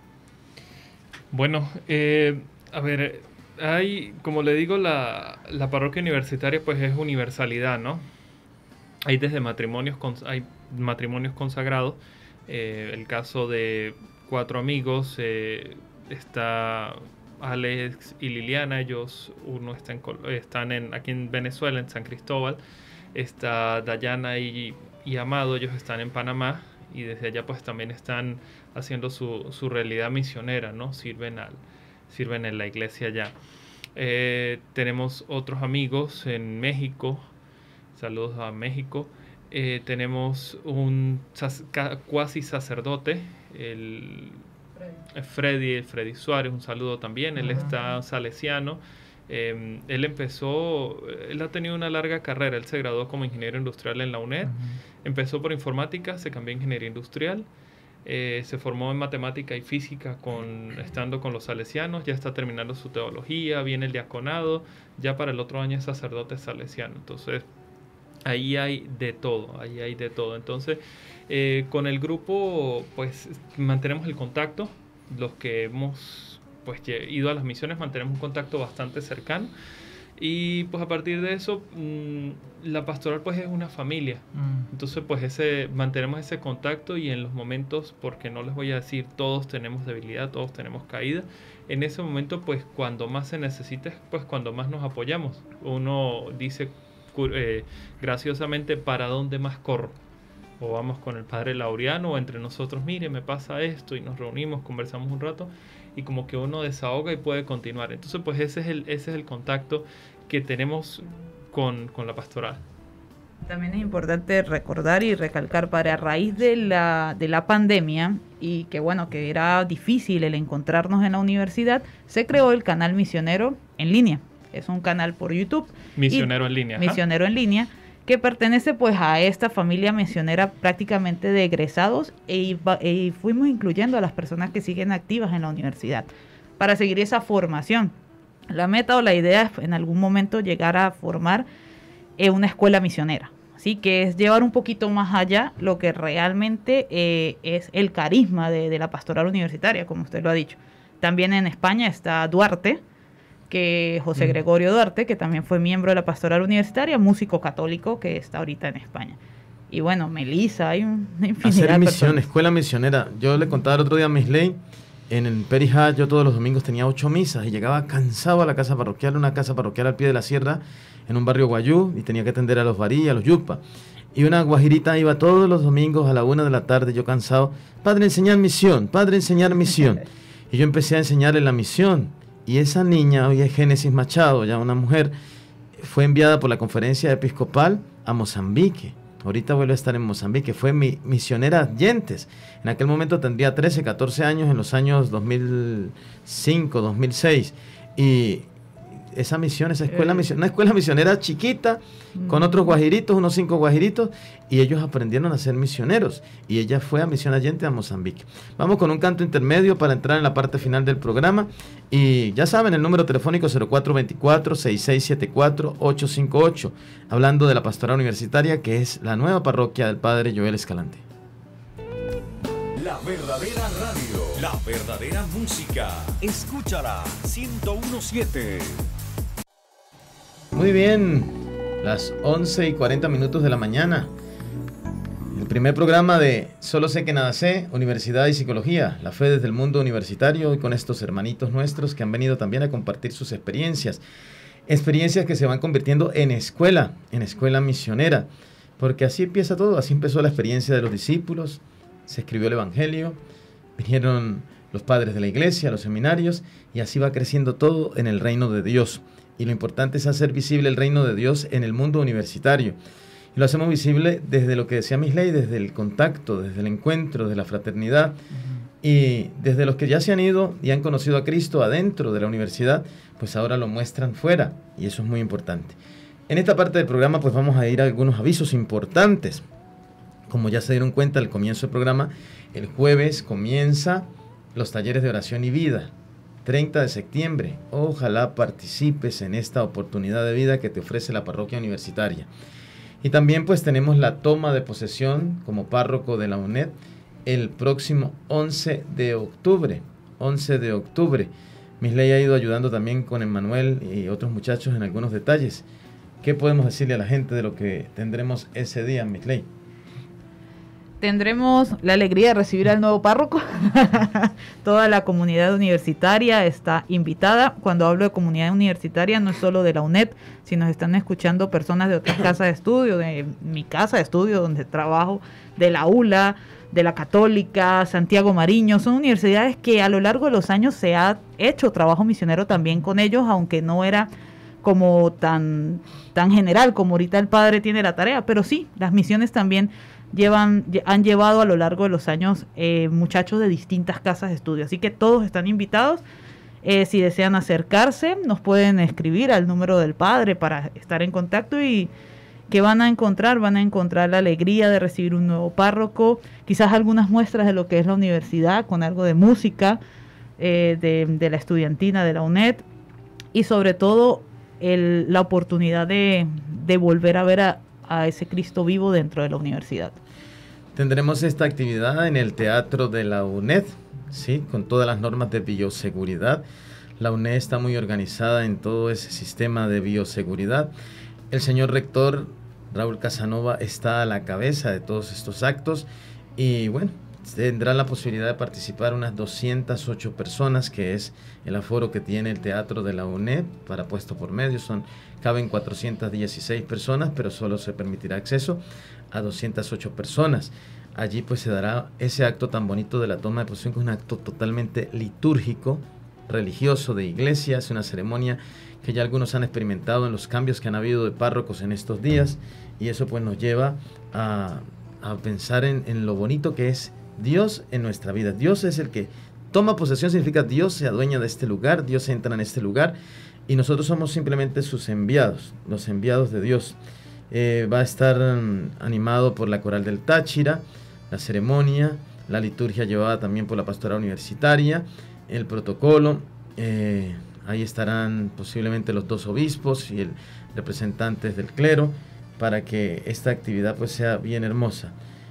Bueno, a ver, hay, como le digo, la parroquia universitaria pues es universalidad, ¿no? Hay desde matrimonios consagrados, el caso de 4 amigos, está Alex y Liliana, uno está aquí en Venezuela, en San Cristóbal. Está Dayana y Amado, ellos están en Panamá, y desde allá pues también están haciendo su realidad misionera, ¿no? Sirven en la iglesia allá. Tenemos otros amigos en México, saludos a México. Tenemos un cuasi sacerdote, Freddy Suárez, un saludo también. Él está salesiano. Él ha tenido una larga carrera. Él se graduó como ingeniero industrial en la UNED. Empezó por informática, se cambió a ingeniería industrial. Se formó en matemática y física estando con los salesianos. Ya está terminando su teología, viene el diaconado. Ya para el otro año es sacerdote salesiano. Entonces, ahí hay de todo. Entonces, con el grupo, pues, mantenemos el contacto. Los que hemos pues ido a las misiones mantenemos un contacto bastante cercano, y pues a partir de eso la pastoral pues es una familia. Entonces pues mantenemos ese contacto, y en los momentos, porque no les voy a decir todos tenemos debilidad, todos tenemos caída, en ese momento pues cuando más se necesite, pues cuando más nos apoyamos. Uno dice graciosamente, ¿para dónde más corro? O vamos con el padre Laureano, o entre nosotros, mire, me pasa esto, y nos reunimos, conversamos un rato, y como que uno desahoga y puede continuar. Entonces pues ese es el contacto que tenemos con la pastoral. También es importante recordar y recalcar, padre, a raíz de la pandemia, y que bueno, que era difícil el encontrarnos en la universidad, se creó el canal Misionero en Línea. Es un canal por YouTube. Misionero en Línea. Misionero en Línea, que pertenece pues a esta familia misionera prácticamente de egresados, y fuimos incluyendo a las personas que siguen activas en la universidad para seguir esa formación. La meta o la idea es en algún momento llegar a formar una escuela misionera, así que es llevar un poquito más allá lo que realmente es el carisma de la pastoral universitaria, como usted lo ha dicho. También en España está Duarte, que José Gregorio Duarte, que también fue miembro de la pastoral universitaria, músico católico que está ahorita en España. Y bueno, Melissa, hay una infinidad de personas. Hacer escuela misionera. Yo le contaba el otro día a Misley, en el Perijá, yo todos los domingos tenía 8 misas, y llegaba cansado a la casa parroquial, una casa parroquial al pie de la sierra, en un barrio guayú, y tenía que atender a los barí, a los yupa. Y una guajirita iba todos los domingos a la 1 de la tarde, yo cansado, padre, enseñar misión, padre, enseñar misión. Y yo empecé a enseñarle la misión. Y esa niña, hoy es Génesis Machado, ya una mujer, fue enviada por la conferencia episcopal a Mozambique. Ahorita vuelve a estar en Mozambique. Fue mi misionera Yentes. En aquel momento tendría 13, 14 años, en los años 2005, 2006. Y esa misión, esa escuela una escuela misionera chiquita, con otros guajiritos, unos 5 guajiritos, y ellos aprendieron a ser misioneros. Y ella fue a Misión Allende a Mozambique. Vamos con un canto intermedio para entrar en la parte final del programa. Y ya saben, el número telefónico 0424-6674-858, hablando de la pastoral universitaria, que es la nueva parroquia del padre Joel Escalante. La verdadera radio, la verdadera música. Escúchala, 101.7. Muy bien, las 11:40 de la mañana. El primer programa de Solo sé que nada sé, Universidad y Psicología, la fe desde el mundo universitario, y con estos hermanitos nuestros que han venido también a compartir sus experiencias que se van convirtiendo en escuela misionera, porque así empieza todo, así empezó la experiencia de los discípulos, se escribió el Evangelio, vinieron los padres de la iglesia, los seminarios, y así va creciendo todo en el reino de Dios. Y lo importante es hacer visible el reino de Dios en el mundo universitario. Y lo hacemos visible desde lo que decía Misley, desde el contacto, desde el encuentro, desde la fraternidad. Y desde los que ya se han ido y han conocido a Cristo adentro de la universidad, pues ahora lo muestran fuera. Y eso es muy importante. En esta parte del programa pues vamos a ir a algunos avisos importantes. Como ya se dieron cuenta al comienzo del programa, el jueves comienza los talleres de oración y vida. 30 de septiembre. Ojalá participes en esta oportunidad de vida que te ofrece la parroquia universitaria. Y también pues tenemos la toma de posesión como párroco de la UNED el próximo 11 de octubre. 11 de octubre. Misley ha ido ayudando también con Emmanuel y otros muchachos en algunos detalles. ¿Qué podemos decirle a la gente de lo que tendremos ese día, Misley? tendremos la alegría de recibir al nuevo párroco. Toda la comunidad universitaria está invitada. Cuando hablo de comunidad universitaria no es solo de la UNED, sino están escuchando personas de otras casas de estudio, de mi casa de estudio donde trabajo, de la ULA, de la Católica, Santiago Mariño. Son universidades que a lo largo de los años se ha hecho trabajo misionero también con ellos, aunque no era como tan general como ahorita el padre tiene la tarea, pero sí, las misiones también han llevado a lo largo de los años muchachos de distintas casas de estudio, así que todos están invitados. Si desean acercarse, nos pueden escribir al número del padre para estar en contacto. Y que van a encontrar la alegría de recibir un nuevo párroco, quizás algunas muestras de lo que es la universidad, con algo de música de la estudiantina de la UNED, y sobre todo la oportunidad de volver a ver a ese Cristo vivo dentro de la universidad. Tendremos esta actividad en el Teatro de la UNED, ¿sí? Con todas las normas de bioseguridad. La UNED está muy organizada en todo ese sistema de bioseguridad. El señor rector Raúl Casanova está a la cabeza de todos estos actos y bueno, tendrán la posibilidad de participar unas 208 personas, que es el aforo que tiene el Teatro de la UNED para puesto por medio. Caben 416 personas, pero solo se permitirá acceso a 208 personas. Allí pues se dará ese acto tan bonito de la toma de posesión, que es un acto totalmente litúrgico, religioso, de iglesia. Es una ceremonia que ya algunos han experimentado en los cambios que han habido de párrocos en estos días, y eso pues nos lleva a pensar en lo bonito que es Dios en nuestra vida. Dios es el que toma posesión, significa Dios se adueña de este lugar, Dios entra en este lugar y nosotros somos simplemente sus enviados, los enviados de Dios. Va a estar animado por la Coral del Táchira, la ceremonia, la liturgia llevada también por la Pastoral Universitaria, el protocolo. Ahí estarán posiblemente los 2 obispos y el representantes del clero, para que esta actividad pues sea bien hermosa.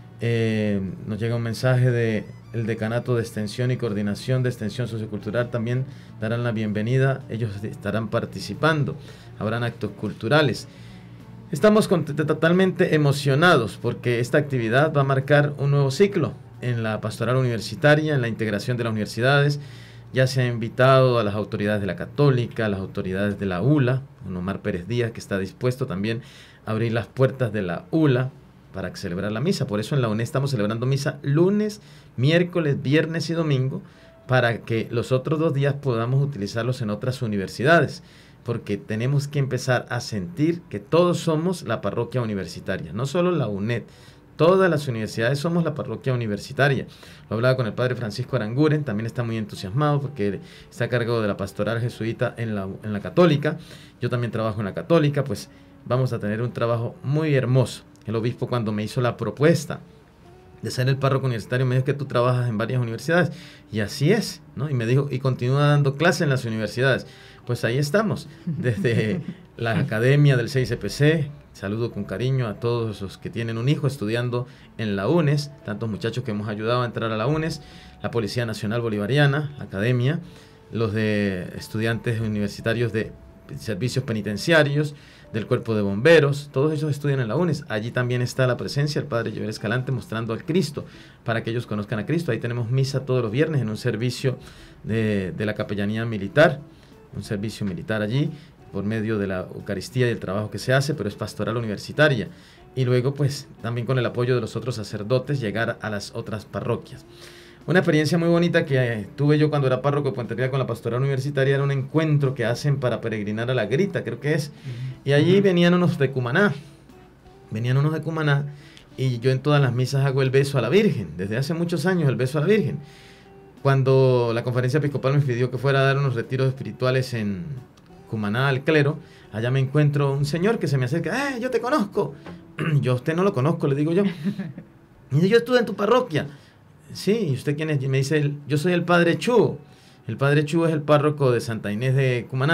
Nos llega un mensaje del Decanato de Extensión y Coordinación de Extensión Sociocultural, también darán la bienvenida, ellos estarán participando, habrán actos culturales. Estamos totalmente emocionados porque esta actividad va a marcar un nuevo ciclo en la pastoral universitaria, en la integración de las universidades. Ya se ha invitado a las autoridades de la Católica, a las autoridades de la ULA, don Omar Pérez Díaz, que está dispuesto también a abrir las puertas de la ULA para celebrar la misa. Por eso en la UNED estamos celebrando misa lunes, miércoles, viernes y domingo, para que los otros 2 días podamos utilizarlos en otras universidades, porque tenemos que empezar a sentir que todos somos la parroquia universitaria, no solo la UNED. Todas las universidades somos la parroquia universitaria. Lo hablaba con el padre Francisco Aranguren, también está muy entusiasmado porque está a cargo de la pastoral jesuita en la Católica. Yo también trabajo en la Católica, pues vamos a tener un trabajo muy hermoso. El obispo, cuando me hizo la propuesta de ser el párroco universitario, me dijo que tú trabajas en varias universidades, y así es, ¿no? Y me dijo, y continúa dando clases en las universidades. Pues ahí estamos, desde la academia del 6EPC. Saludo con cariño a todos los que tienen un hijo estudiando en la UNES, tantos muchachos que hemos ayudado a entrar a la UNES, la Policía Nacional Bolivariana, la academia, los de estudiantes universitarios de servicios penitenciarios, del cuerpo de bomberos, todos ellos estudian en la UNES. Allí también está la presencia del padre Joel Escalante mostrando al Cristo, para que ellos conozcan a Cristo. Ahí tenemos misa todos los viernes en un servicio de la capellanía militar, un servicio militar allí, por medio de la Eucaristía y el trabajo que se hace, pero es pastoral universitaria. Y luego, pues, también con el apoyo de los otros sacerdotes, llegar a las otras parroquias. Una experiencia muy bonita que tuve yo cuando era párroco de Puente Rica con la pastoral universitaria era un encuentro que hacen para peregrinar a la Grita, creo que es. Y allí venían unos de Cumaná. Y yo en todas las misas hago el beso a la Virgen. Desde hace muchos años el beso a la Virgen. Cuando la conferencia episcopal me pidió que fuera a dar unos retiros espirituales en Cumaná al clero, allá me encuentro un señor que se me acerca. Yo te conozco. Yo a usted no lo conozco, le digo yo. Y dice, yo estuve en tu parroquia. Sí, ¿y usted quién es? Y me dice, yo soy el padre Chu. El padre Chu es el párroco de Santa Inés de Cumaná.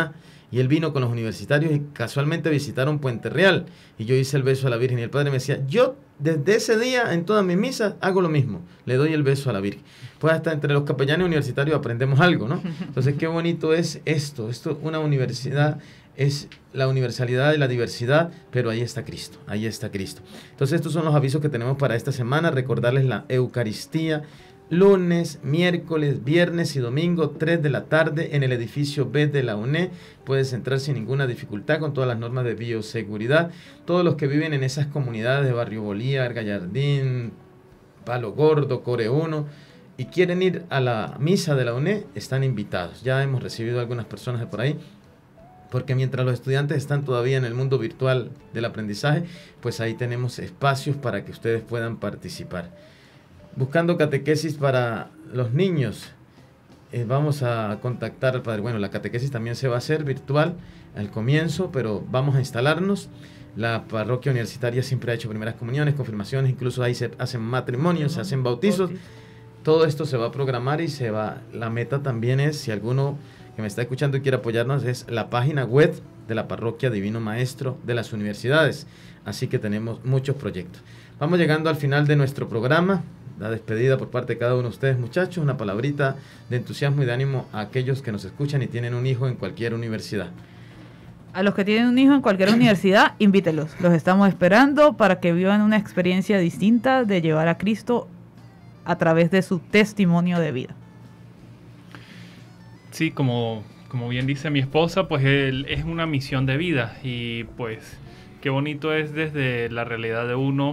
Y él vino con los universitarios y casualmente visitaron Puente Real. Y yo hice el beso a la Virgen. Y el padre me decía, yo desde ese día en todas mis misas hago lo mismo. Le doy el beso a la Virgen. Pues hasta entre los capellanes universitarios aprendemos algo, ¿no? Entonces, qué bonito es esto. Una universidad es la universalidad y la diversidad, pero ahí está Cristo, ahí está Cristo. Entonces, estos son los avisos que tenemos para esta semana. Recordarles la Eucaristía, lunes, miércoles, viernes y domingo, 3 de la tarde, en el edificio B de la UNE. Puedes entrar sin ninguna dificultad con todas las normas de bioseguridad. Todos los que viven en esas comunidades de Barrio Bolívar, Gallardín, Palo Gordo, Core 1, y quieren ir a la misa de la UNE, están invitados. Ya hemos recibido algunas personas de por ahí, porque mientras los estudiantes están todavía en el mundo virtual del aprendizaje, pues ahí tenemos espacios para que ustedes puedan participar. Buscando catequesis para los niños, vamos a contactar al padre. Bueno, la catequesis también se va a hacer virtual al comienzo, pero vamos a instalarnos. La parroquia universitaria siempre ha hecho primeras comuniones, confirmaciones, incluso ahí se hacen matrimonios, se hacen bautizos. Todo esto se va a programar y se va. La meta también es, si alguno que me está escuchando y quiere apoyarnos, es la página web de la parroquia Divino Maestro de las universidades. Así que tenemos muchos proyectos. Vamos llegando al final de nuestro programa. La despedida por parte de cada uno de ustedes, muchachos. Una palabrita de entusiasmo y de ánimo a aquellos que nos escuchan y tienen un hijo en cualquier universidad. A los que tienen un hijo en cualquier universidad, invítelos. Los estamos esperando para que vivan una experiencia distinta de llevar a Cristo a través de su testimonio de vida. Sí, como bien dice mi esposa, pues es una misión de vida y pues qué bonito es desde la realidad de uno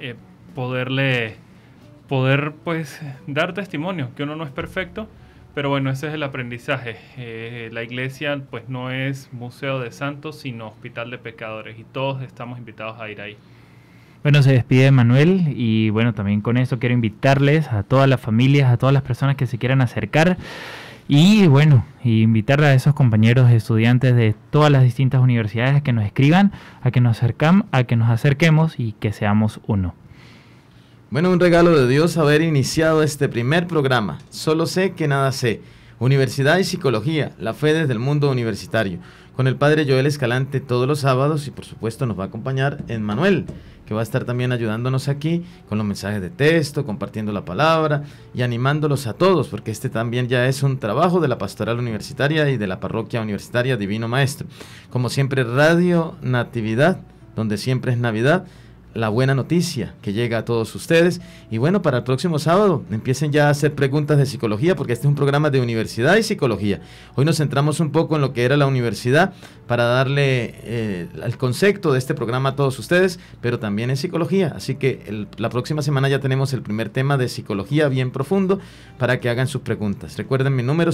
poder pues dar testimonio, que uno no es perfecto, pero bueno, ese es el aprendizaje. La iglesia pues no es museo de santos, sino hospital de pecadores y todos estamos invitados a ir ahí. Bueno, se despide Manuel y bueno, también con esto quiero invitarles a todas las familias, a todas las personas que se quieran acercar y bueno, invitar a esos compañeros estudiantes de todas las distintas universidades que nos escriban, a que nos acerquemos y que seamos uno. Bueno, un regalo de Dios haber iniciado este primer programa. Solo sé que nada sé. Universidad y Psicología, la fe desde el mundo universitario. Con el padre Joel Escalante todos los sábados y por supuesto nos va a acompañar Manuel, que va a estar también ayudándonos aquí con los mensajes de texto, compartiendo la palabra y animándolos a todos, porque este también ya es un trabajo de la pastoral universitaria y de la parroquia universitaria Divino Maestro. Como siempre, Radio Natividad, donde siempre es Navidad, la buena noticia que llega a todos ustedes. Y bueno, para el próximo sábado empiecen ya a hacer preguntas de psicología, porque este es un programa de universidad y psicología. Hoy nos centramos un poco en lo que era la universidad para darle el concepto de este programa a todos ustedes, pero también en psicología. Así que la próxima semana ya tenemos el primer tema de psicología bien profundo para que hagan sus preguntas. Recuerden mi número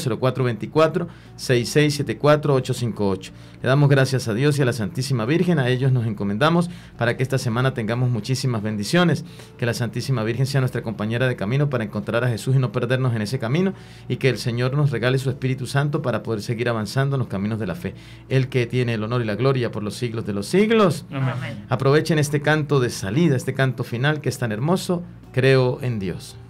0424-6674-858. Le damos gracias a Dios y a la Santísima Virgen, a ellos nos encomendamos para que esta semana tengamos muchísimas bendiciones, que la Santísima Virgen sea nuestra compañera de camino para encontrar a Jesús y no perdernos en ese camino, y que el Señor nos regale su Espíritu Santo para poder seguir avanzando en los caminos de la fe. El que tiene el honor y la gloria por los siglos de los siglos. Amén. Aprovechen este canto de salida, este canto final que es tan hermoso. Creo en Dios.